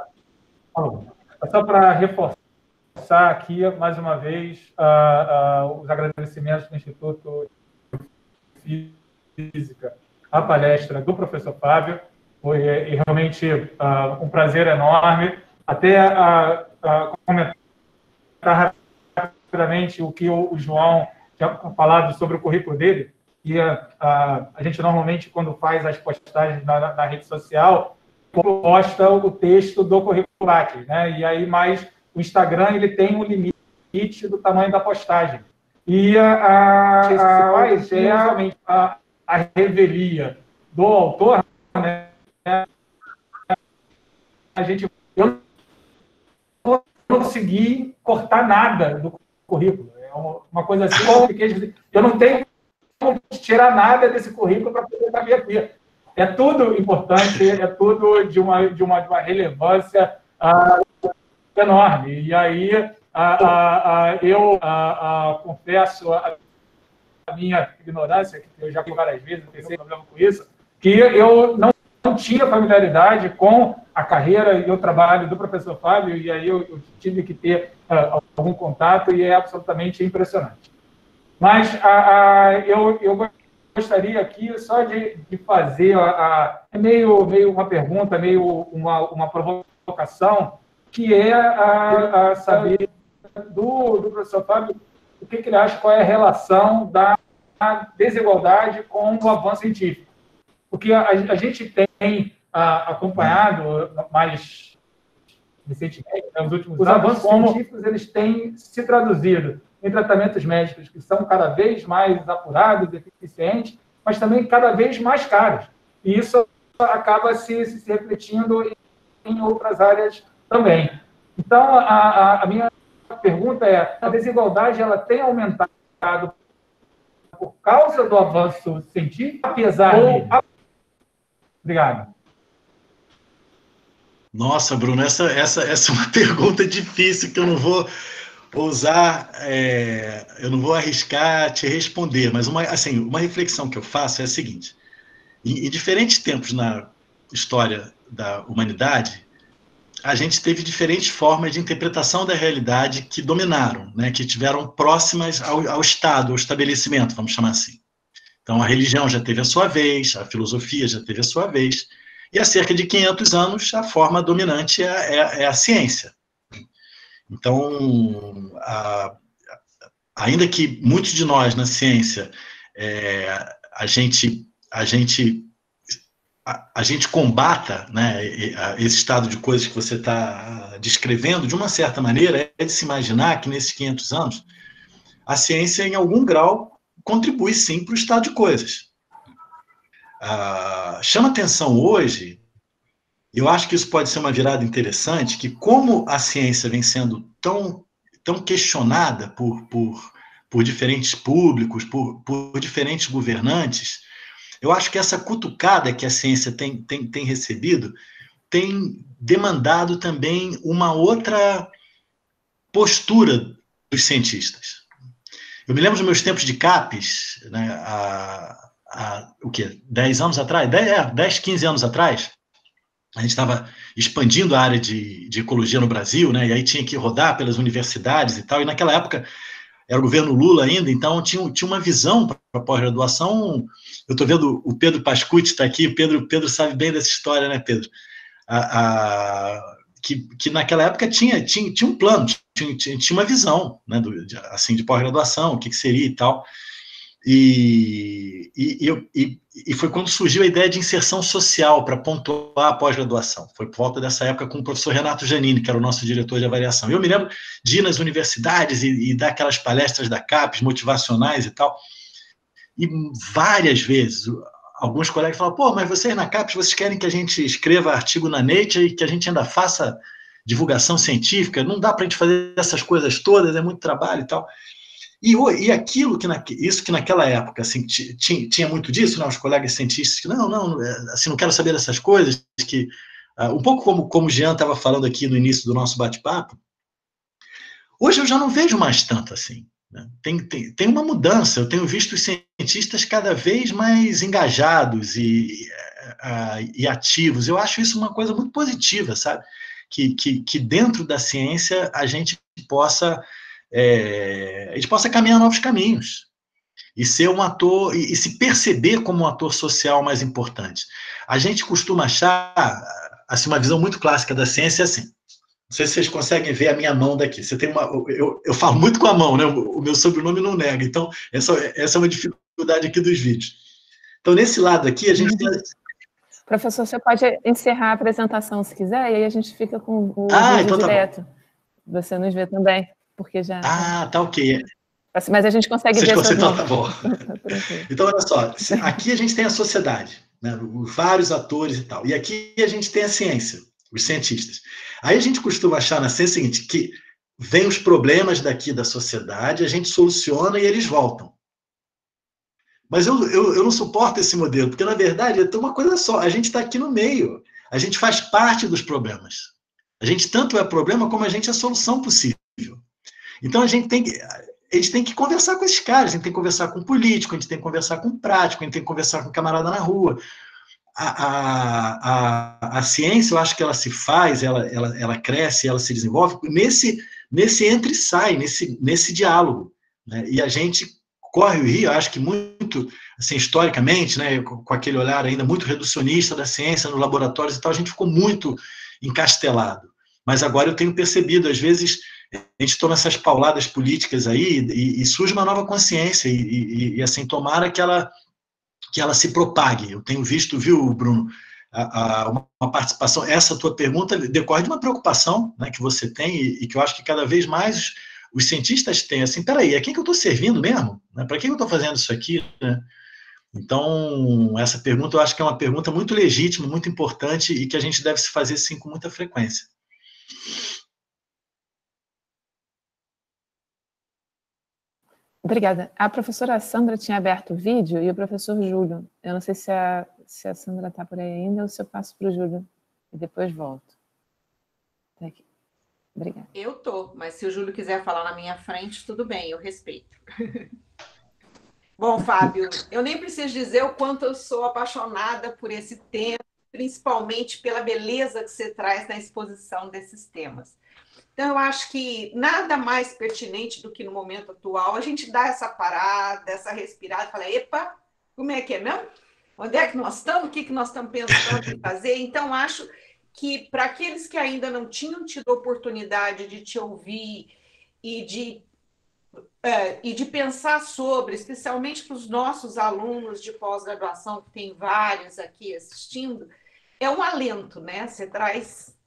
é só para reforçar aqui, mais uma vez, uh, uh, os agradecimentos do Instituto de Física à palestra do professor Fábio. Foi e realmente uh, um prazer enorme. Até uh, uh, comentar rapidamente o que o, o João tinha falado sobre o currículo dele. E uh, uh, a gente normalmente, quando faz as postagens na, na, na rede social, posta o texto do currículo Lattes, né? E aí, mais o Instagram, ele tem um limite do tamanho da postagem. E a, a, a, é a, a, a revelia do autor, né? A gente, eu não consegui cortar nada do currículo. É uma, uma coisa assim, eu, fiquei, eu não tenho como tirar nada desse currículo para poder saber aqui. É tudo importante, é tudo de uma, de uma, de uma relevância uh, enorme. E aí, uh, uh, uh, eu uh, uh, confesso a minha ignorância, que eu já vi várias vezes, não tenho problema com isso, que eu não, não tinha familiaridade com a carreira e o trabalho do professor Fábio, e aí eu, eu tive que ter uh, algum contato, e é absolutamente impressionante. Mas uh, uh, eu, eu gostaria aqui só de, de fazer a, a, é meio, meio uma pergunta, meio uma, uma provocação, que é a, a saber do, do professor Fábio o que, que ele acha, qual é a relação da desigualdade com o avanço científico. Porque a, a gente tem a, acompanhado mais recentemente, nos últimos os anos, avanços como científicos eles têm se traduzido em tratamentos médicos que são cada vez mais apurados, eficientes, mas também cada vez mais caros. E isso acaba se, se refletindo em, em outras áreas também. Então, a, a, a minha pergunta é, a desigualdade ela tem aumentado por causa do avanço científico, apesar ou... de... Obrigado. Nossa, Bruno, essa, essa, essa é uma pergunta difícil que eu não vou ousar, é, eu não vou arriscar te responder, mas uma, assim, uma reflexão que eu faço é a seguinte: em, em diferentes tempos na história da humanidade, a gente teve diferentes formas de interpretação da realidade que dominaram, né, que tiveram próximas ao, ao Estado, ao estabelecimento, vamos chamar assim. Então, a religião já teve a sua vez, a filosofia já teve a sua vez, e há cerca de quinhentos anos, a forma dominante é, é, é a ciência. Então, a, ainda que muitos de nós na ciência, é, a gente, a gente, a, a gente combata, né, esse estado de coisas que você está descrevendo, de uma certa maneira, é de se imaginar que nesses quinhentos anos, a ciência, em algum grau, contribui sim para o estado de coisas. Ah, chama atenção hoje, eu acho que isso pode ser uma virada interessante, que como a ciência vem sendo tão, tão questionada por, por, por diferentes públicos, por, por diferentes governantes, eu acho que essa cutucada que a ciência tem, tem, tem recebido tem demandado também uma outra postura dos cientistas. Eu me lembro dos meus tempos de CAPES, né, há, há o quê? dez anos atrás? dez, quinze anos atrás, a gente estava expandindo a área de, de ecologia no Brasil, né, e aí tinha que rodar pelas universidades e tal, e naquela época era o governo Lula ainda, então tinha, tinha uma visão para a pós-graduação. Eu estou vendo o Pedro Pascucci está aqui, o Pedro, Pedro sabe bem dessa história, né, Pedro? A, a, que, que naquela época tinha, tinha, tinha um plano, tinha, tinha, tinha uma visão, né, do, de, assim, de pós-graduação, o que, que seria e tal. E, e, e, e foi quando surgiu a ideia de inserção social para pontuar a pós-graduação. Foi por volta dessa época com o professor Renato Giannini, que era o nosso diretor de avaliação. Eu me lembro de ir nas universidades e, e dar aquelas palestras da CAPES, motivacionais e tal. E várias vezes, alguns colegas falavam, pô, mas vocês na CAPES, vocês querem que a gente escreva artigo na Nature e que a gente ainda faça divulgação científica? Não dá para a gente fazer essas coisas todas, é muito trabalho e tal. E, e aquilo que, na, isso que naquela época, assim, tinha, tinha muito disso, né, os colegas cientistas que, não, não, assim, não quero saber dessas coisas, que, uh, um pouco como, como o Jean estava falando aqui no início do nosso bate-papo, hoje eu já não vejo mais tanto assim. Né? Tem, tem, tem uma mudança, eu tenho visto os cientistas cada vez mais engajados e, uh, e ativos. Eu acho isso uma coisa muito positiva, sabe? Que, que, que dentro da ciência a gente possa... É, a gente possa caminhar novos caminhos e ser um ator, e, e se perceber como um ator social mais importante. A gente costuma achar, assim, uma visão muito clássica da ciência é assim, não sei se vocês conseguem ver a minha mão daqui, você tem uma, eu, eu falo muito com a mão, né? O, o meu sobrenome não nega, então essa, essa é uma dificuldade aqui dos vídeos. Então, nesse lado aqui, a gente tem... Professor, você pode encerrar a apresentação se quiser, e aí a gente fica com o ah, vídeo então tá direto. Bom. Você nos vê também. Porque já... Ah, tá ok. Mas a gente consegue Vocês ver... Vocês então, tá bom. Então, olha só, aqui a gente tem a sociedade, né, vários atores e tal, e aqui a gente tem a ciência, os cientistas. Aí a gente costuma achar na ciência o seguinte, que vem os problemas daqui da sociedade, a gente soluciona e eles voltam. Mas eu, eu, eu não suporto esse modelo, porque, na verdade, é uma coisa só, a gente está aqui no meio, a gente faz parte dos problemas. A gente tanto é problema como a gente é solução possível. Então, a gente tem que, a gente tem que conversar com esses caras, a gente tem que conversar com político, a gente tem que conversar com prático, a gente tem que conversar com camarada na rua. A, a, a, a ciência, eu acho que ela se faz, ela, ela, ela cresce, ela se desenvolve nesse, nesse entra e sai, nesse, nesse diálogo. Né? E a gente corre o rio, acho que muito, assim, historicamente, né, com aquele olhar ainda muito reducionista da ciência nos laboratórios e tal, a gente ficou muito encastelado. Mas agora eu tenho percebido, às vezes, a gente toma essas pauladas políticas aí e, e surge uma nova consciência e, e, e assim, tomara que ela, que ela se propague. Eu tenho visto, viu, Bruno, a, a, uma participação, essa tua pergunta decorre de uma preocupação, né, que você tem e, e que eu acho que cada vez mais os cientistas têm, assim, peraí, a quem que eu estou servindo mesmo? Né? Para quem eu estou fazendo isso aqui? Né? Então, essa pergunta eu acho que é uma pergunta muito legítima, muito importante e que a gente deve se fazer, sim, com muita frequência. Obrigada. A professora Sandra tinha aberto o vídeo e o professor Júlio. Eu não sei se a, se a Sandra está por aí ainda ou se eu passo para o Júlio e depois volto. Tá aqui. Obrigada. Eu tô, mas se o Júlio quiser falar na minha frente, tudo bem, eu respeito. Bom, Fábio, eu nem preciso dizer o quanto eu sou apaixonada por esse tema, principalmente pela beleza que você traz na exposição desses temas. Então, eu acho que nada mais pertinente do que no momento atual a gente dar essa parada, essa respirada, falar, epa, como é que é mesmo? Onde é que nós estamos? O que, que nós estamos pensando em fazer? Então, acho que para aqueles que ainda não tinham tido oportunidade de te ouvir e de, é, e de pensar sobre, especialmente para os nossos alunos de pós-graduação, que tem vários aqui assistindo, é um alento, né? Você traz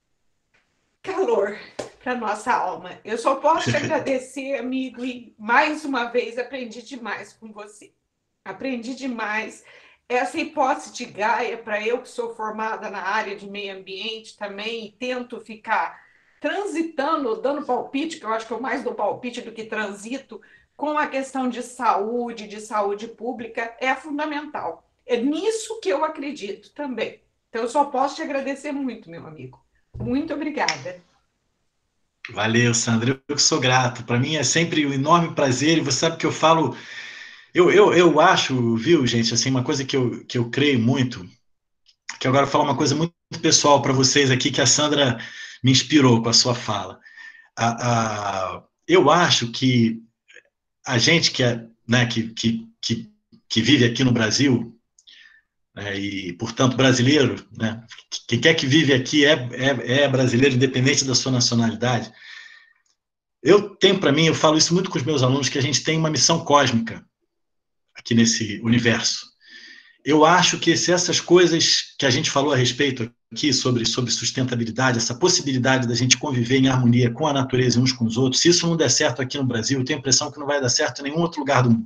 calor para nossa alma. Eu só posso te agradecer, amigo, e mais uma vez aprendi demais com você. Aprendi demais. Essa hipótese de Gaia, para eu que sou formada na área de meio ambiente também, e tento ficar transitando, dando palpite, que eu acho que eu mais dou palpite do que transito, com a questão de saúde, de saúde pública, é fundamental. É nisso que eu acredito também. Então, eu só posso te agradecer muito, meu amigo. Muito obrigada. Valeu, Sandra. Eu que sou grato. Para mim é sempre um enorme prazer, e você sabe que eu falo... Eu, eu, eu acho, viu, gente, assim, uma coisa que eu, que eu creio muito, que agora eu vou falar uma coisa muito pessoal para vocês aqui, que a Sandra me inspirou com a sua fala. A, a, eu acho que a gente que, é, né, que, que, que, que vive aqui no Brasil, né, e, portanto, brasileiro, né, quem quer que vive aqui é, é, é brasileiro, independente da sua nacionalidade. Eu tenho para mim, eu falo isso muito com os meus alunos, que a gente tem uma missão cósmica aqui nesse universo. Eu acho que se essas coisas que a gente falou a respeito aqui sobre, sobre sustentabilidade, essa possibilidade da gente conviver em harmonia com a natureza e uns com os outros, se isso não der certo aqui no Brasil, eu tenho a impressão que não vai dar certo em nenhum outro lugar do mundo.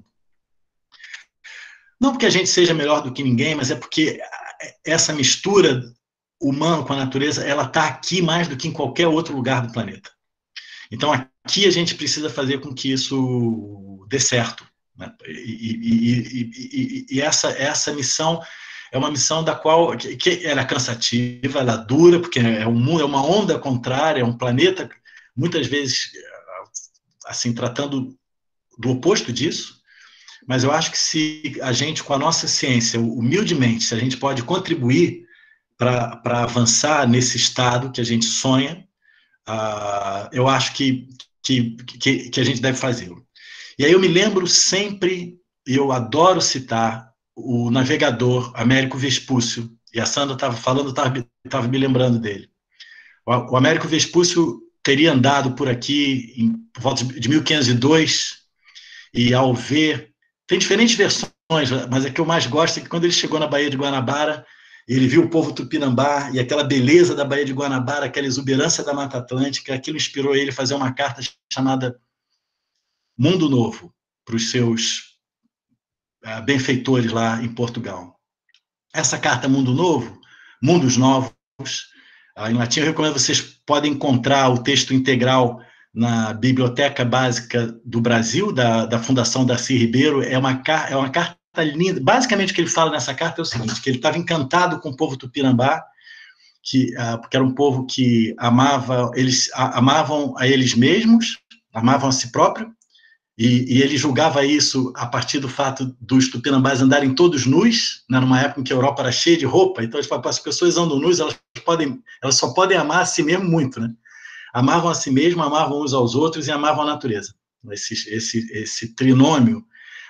Não porque a gente seja melhor do que ninguém, mas é porque essa mistura humana com a natureza, ela está aqui mais do que em qualquer outro lugar do planeta. Então, aqui a gente precisa fazer com que isso dê certo. Né? E, e, e, e, e essa, essa missão é uma missão da qual que, que ela é cansativa, ela é dura, porque é, um, é uma onda contrária, é um planeta, muitas vezes, assim, tratando do oposto disso, mas eu acho que se a gente, com a nossa ciência, humildemente, se a gente pode contribuir para avançar nesse estado que a gente sonha, uh, eu acho que, que, que, que a gente deve fazê-lo. E aí eu me lembro sempre, e eu adoro citar, o navegador Américo Vespúcio, e a Sandra estava falando, estava me lembrando dele. O, o Américo Vespúcio teria andado por aqui em, por volta de mil quinhentos e dois, e ao ver... Tem diferentes versões, mas a que eu mais gosto é que quando ele chegou na Baía de Guanabara, ele viu o povo tupinambá e aquela beleza da Baía de Guanabara, aquela exuberância da Mata Atlântica, aquilo inspirou ele a fazer uma carta chamada Mundo Novo, para os seus uh, benfeitores lá em Portugal. Essa carta Mundo Novo, Mundos Novos, uh, em latim, eu recomendo, vocês podem encontrar o texto integral na Biblioteca Básica do Brasil, da, da Fundação Darcy Ribeiro. É uma, é uma carta linda. Basicamente, o que ele fala nessa carta é o seguinte, que ele estava encantado com o povo tupinambá, que, uh, porque era um povo que amava, eles a, amavam a eles mesmos, amavam a si próprio, e, e ele julgava isso a partir do fato dos tupinambás andarem todos nus, né, numa época em que a Europa era cheia de roupa. Então, ele fala, as pessoas andam nus, elas, podem, elas só podem amar a si mesmo muito, né? Amavam a si mesmo, amavam uns aos outros e amavam a natureza. Esse, esse, esse trinômio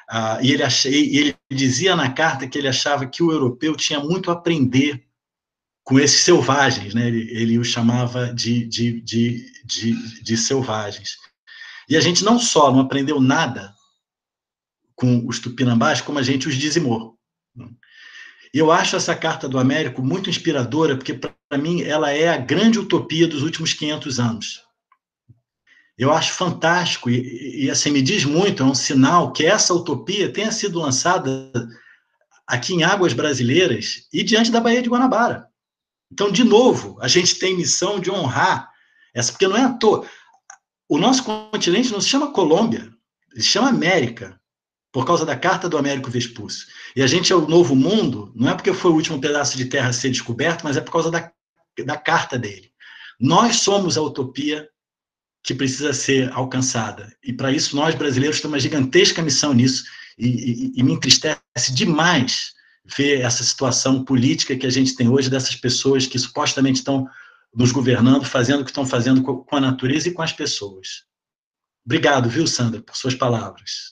Ah, e, ele ach... e ele dizia na carta que ele achava que o europeu tinha muito a aprender com esses selvagens, né? Ele, ele os chamava de, de, de, de, de selvagens. E a gente não só não aprendeu nada com os tupinambás, como a gente os dizimou. E eu acho essa Carta do Américo muito inspiradora, porque, para mim, ela é a grande utopia dos últimos quinhentos anos. Eu acho fantástico, e, e assim, me diz muito, é um sinal que essa utopia tenha sido lançada aqui em águas brasileiras e diante da Baía de Guanabara. Então, de novo, a gente tem missão de honrar essa, porque não é à toa. O nosso continente não se chama Colômbia, ele se chama América, por causa da Carta do Américo Vespúcio. E a gente é o novo mundo, não é porque foi o último pedaço de terra a ser descoberto, mas é por causa da, da carta dele. Nós somos a utopia que precisa ser alcançada. E, para isso, nós, brasileiros, temos uma gigantesca missão nisso, e, e, e me entristece demais ver essa situação política que a gente tem hoje, dessas pessoas que supostamente estão nos governando, fazendo o que estão fazendo com a natureza e com as pessoas. Obrigado, viu, Sandra, por suas palavras.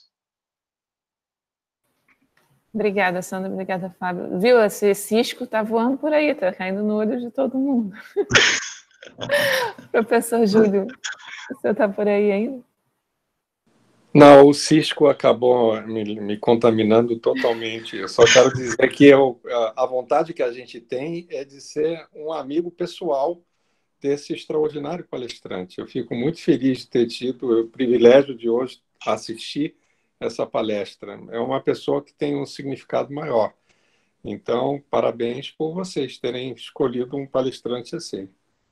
Obrigada, Sandra. Obrigada, Fábio. Viu, esse cisco está voando por aí, está caindo no olho de todo mundo. Professor Júlio, o senhor está por aí ainda? Não, o cisco acabou me, me contaminando totalmente. Eu só quero dizer que eu, a vontade que a gente tem é de ser um amigo pessoal desse extraordinário palestrante. Eu fico muito feliz de ter tido o privilégio de hoje assistir essa palestra. É uma pessoa que tem um significado maior. Então, parabéns por vocês terem escolhido um palestrante assim.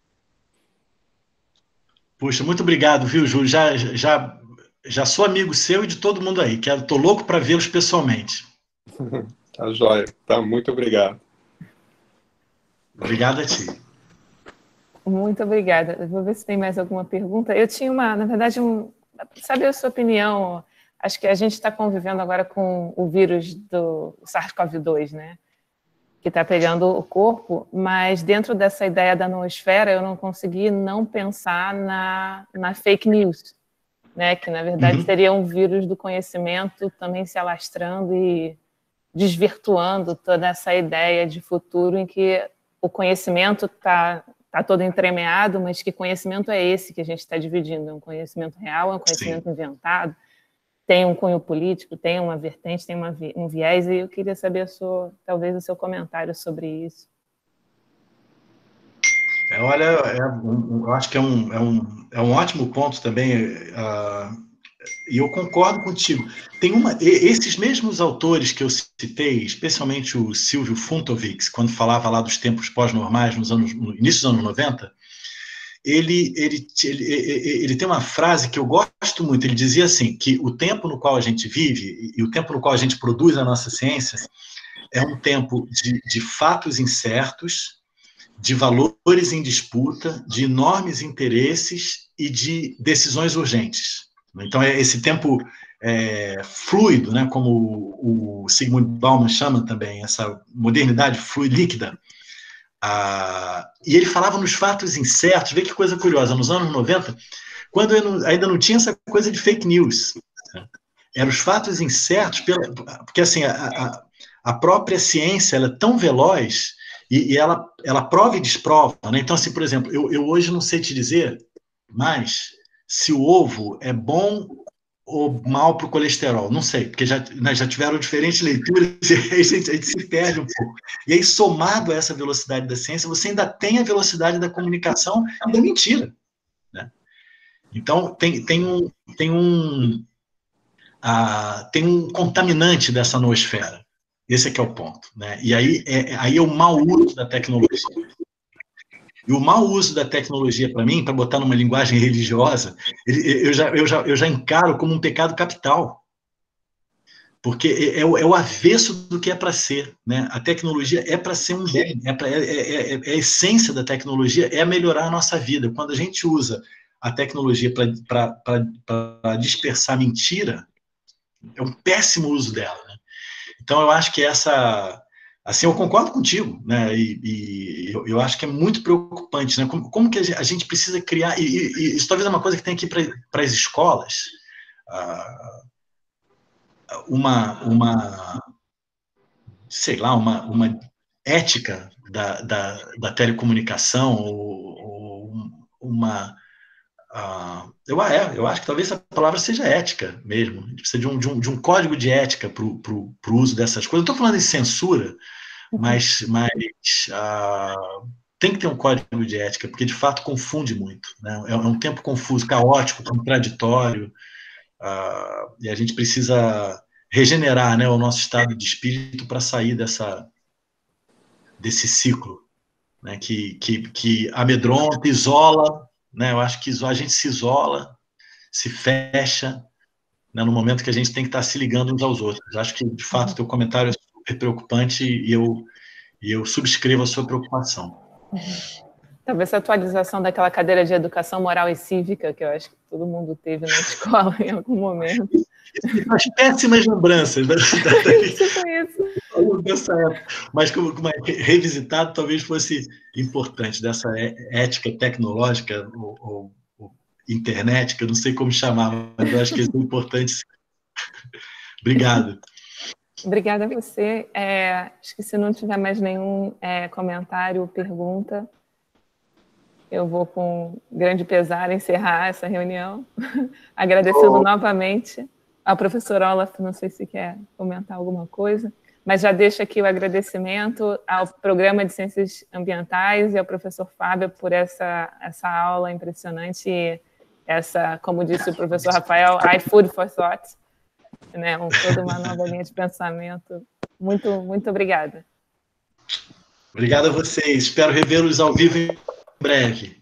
Puxa, muito obrigado, viu, Júlio? Já, já, já sou amigo seu e de todo mundo aí. Estou louco para vê-los pessoalmente. Tá joia. Tá, muito obrigado. Obrigado a ti. Muito obrigada. Eu vou ver se tem mais alguma pergunta. Eu tinha uma, na verdade, um, sabe a sua opinião? Acho que a gente está convivendo agora com o vírus do SARS-CoV dois, né? Que está pegando o corpo, mas dentro dessa ideia da noosfera eu não consegui não pensar na, na fake news, né? Que na verdade uhum. seria um vírus do conhecimento também se alastrando e desvirtuando toda essa ideia de futuro em que o conhecimento está tá todo entremeado, mas que conhecimento é esse que a gente está dividindo? É um conhecimento real, é um conhecimento Sim. inventado? Tem um cunho político, tem uma vertente, tem uma, um viés, e eu queria saber a sua, talvez o seu comentário sobre isso. É, olha, é um, eu acho que é um, é um, é um ótimo ponto também, uh, e eu concordo contigo. Tem uma, esses mesmos autores que eu citei, especialmente o Silvio Funtovics, quando falava lá dos tempos pós-normais, nos anos, no início dos anos noventa, Ele, ele, ele, ele tem uma frase que eu gosto muito, ele dizia assim, que o tempo no qual a gente vive e o tempo no qual a gente produz a nossa ciência é um tempo de, de fatos incertos, de valores em disputa, de enormes interesses e de decisões urgentes. Então, é esse tempo é, fluido, né, como o, o Sigmund Bauman chama também, essa modernidade fluida, líquida. Ah, e ele falava nos fatos incertos, vê que coisa curiosa, nos anos noventa, quando não, ainda não tinha essa coisa de fake news, né? Eram os fatos incertos, pela, porque assim, a, a, a própria ciência ela é tão veloz e, e ela, ela prova e desprova, né? Então, assim, por exemplo, eu, eu hoje não sei te dizer mais se o ovo é bom ou mal para o colesterol, não sei, porque já, né, já tiveram diferentes leituras e a gente, a gente se perde um pouco. E aí, somado a essa velocidade da ciência, você ainda tem a velocidade da comunicação e da mentira, né? Então, tem, tem um, tem um, uh, tem um contaminante dessa noosfera. Esse é que é o ponto, né? E aí é, aí é o mau uso da tecnologia. E o mau uso da tecnologia, para mim, para botar numa linguagem religiosa, eu já, eu, já, eu já encaro como um pecado capital. Porque é, é, o, é o avesso do que é para ser, né? A tecnologia é para ser um bem, é, pra, é, é, é, é a essência da tecnologia é melhorar a nossa vida. Quando a gente usa a tecnologia para dispersar mentira, é um péssimo uso dela, né? Então, eu acho que essa... Assim, eu concordo contigo, né? E, e eu, eu acho que é muito preocupante, né? Como, como que a gente precisa criar... E, e, e isso talvez é uma coisa que tem aqui para as escolas. Ah, uma, uma sei lá, uma, uma ética da, da, da telecomunicação, ou, ou uma... Uh, eu, é, eu acho que talvez a palavra seja ética mesmo. A gente precisa de um, de um, de um código de ética para o uso dessas coisas. Não estou falando em censura, mas, mas uh, tem que ter um código de ética, porque de fato confunde muito. Né? É um tempo confuso, caótico, contraditório, uh, e a gente precisa regenerar, né, o nosso estado de espírito para sair dessa, desse ciclo, né, que, que, que amedronta, isola. Né, eu acho que a gente se isola, se fecha, né, no momento que a gente tem que estar se ligando uns aos outros. Acho que, de fato, o teu comentário é super preocupante e eu, e eu subscrevo a sua preocupação. Talvez essa atualização daquela cadeira de educação moral e cívica, que eu acho que todo mundo teve na escola em algum momento. As péssimas lembranças da, da, tipo isso. dessa época. Mas como, como é, revisitado talvez fosse importante, dessa ética tecnológica ou, ou, ou internética, eu não sei como chamar, mas eu acho que isso é importante. Obrigado. Obrigada a você. É, acho que se não tiver mais nenhum é, comentário ou pergunta, eu vou com grande pesar encerrar essa reunião, agradecendo oh. novamente ao professor Olaf, não sei se quer comentar alguma coisa, mas já deixo aqui o agradecimento ao Programa de Ciências Ambientais e ao professor Fábio por essa, essa aula impressionante e essa, como disse o professor Rafael, iFood for Thought, né, um, toda uma nova linha de pensamento. Muito, muito obrigada. Obrigado a vocês. Espero revê-los ao vivo em breve.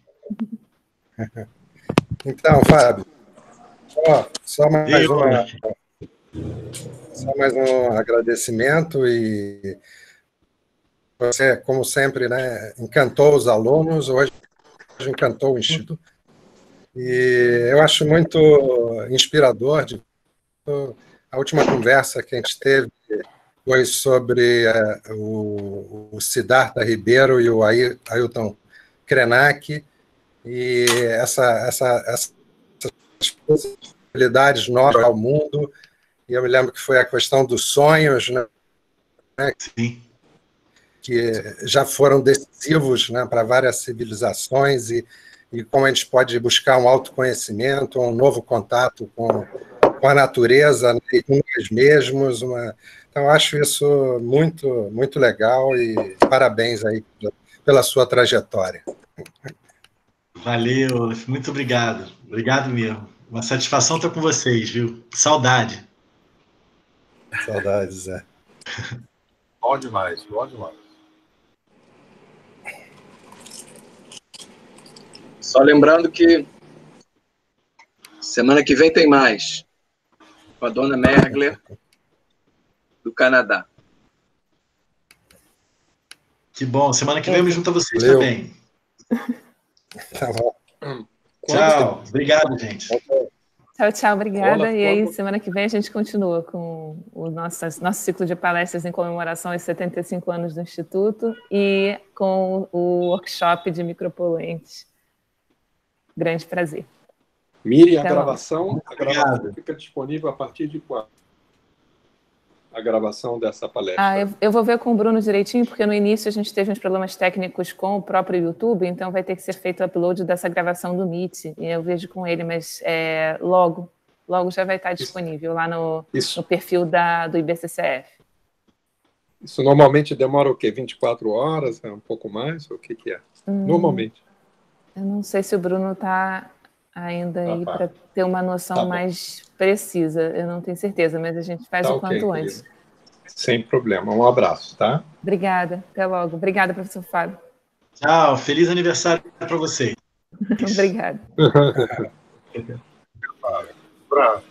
Então, Fábio, só, só, mais, uma, só mais um agradecimento e você, como sempre, né, encantou os alunos, hoje encantou o Instituto. E eu acho muito inspirador de, a última conversa que a gente teve foi sobre uh, o, o Siddhartha Ribeiro e o Ailton Krenak, e essa, essa, essas possibilidades novas ao mundo. E eu me lembro que foi a questão dos sonhos, né, Sim. que já foram decisivos, né, para várias civilizações, e, e como a gente pode buscar um autoconhecimento, um novo contato com, com a natureza, né, e com nós mesmos. Uma... Então, eu acho isso muito, muito legal, e parabéns aí pela sua trajetória. Valeu, muito obrigado. Obrigado mesmo. Uma satisfação estar com vocês, viu? Saudade. Saudades, é. Bom demais, bom demais. Só lembrando que semana que vem tem mais, com a dona Mergler, do Canadá. Que bom. Semana que vem eu me junto a vocês Valeu. também. Tá bom. Tchau. Obrigado, gente. Tchau, tchau. Obrigada. Olá, e aí, semana que vem, a gente continua com o nosso, nosso ciclo de palestras em comemoração aos setenta e cinco anos do Instituto e com o workshop de micropoluentes. Grande prazer. Mire, a Até gravação, a gravação Obrigado. fica disponível a partir de quando? A gravação dessa palestra. Ah, eu, eu vou ver com o Bruno direitinho, porque no início a gente teve uns problemas técnicos com o próprio YouTube, então vai ter que ser feito o upload dessa gravação do Meet, e eu vejo com ele, mas é, logo, logo já vai estar disponível lá no, no perfil da, do I B C C F. Isso normalmente demora o quê? vinte e quatro horas? É um pouco mais? O que, que é? Hum, normalmente. Eu não sei se o Bruno está ainda aí tá, para ter uma noção tá mais precisa. Eu não tenho certeza, mas a gente faz tá, o quanto okay, antes. Querido. Sem problema. Um abraço, tá? Obrigada. Até logo. Obrigada, professor Fábio. Tchau. Feliz aniversário para você. Obrigada. Bravo.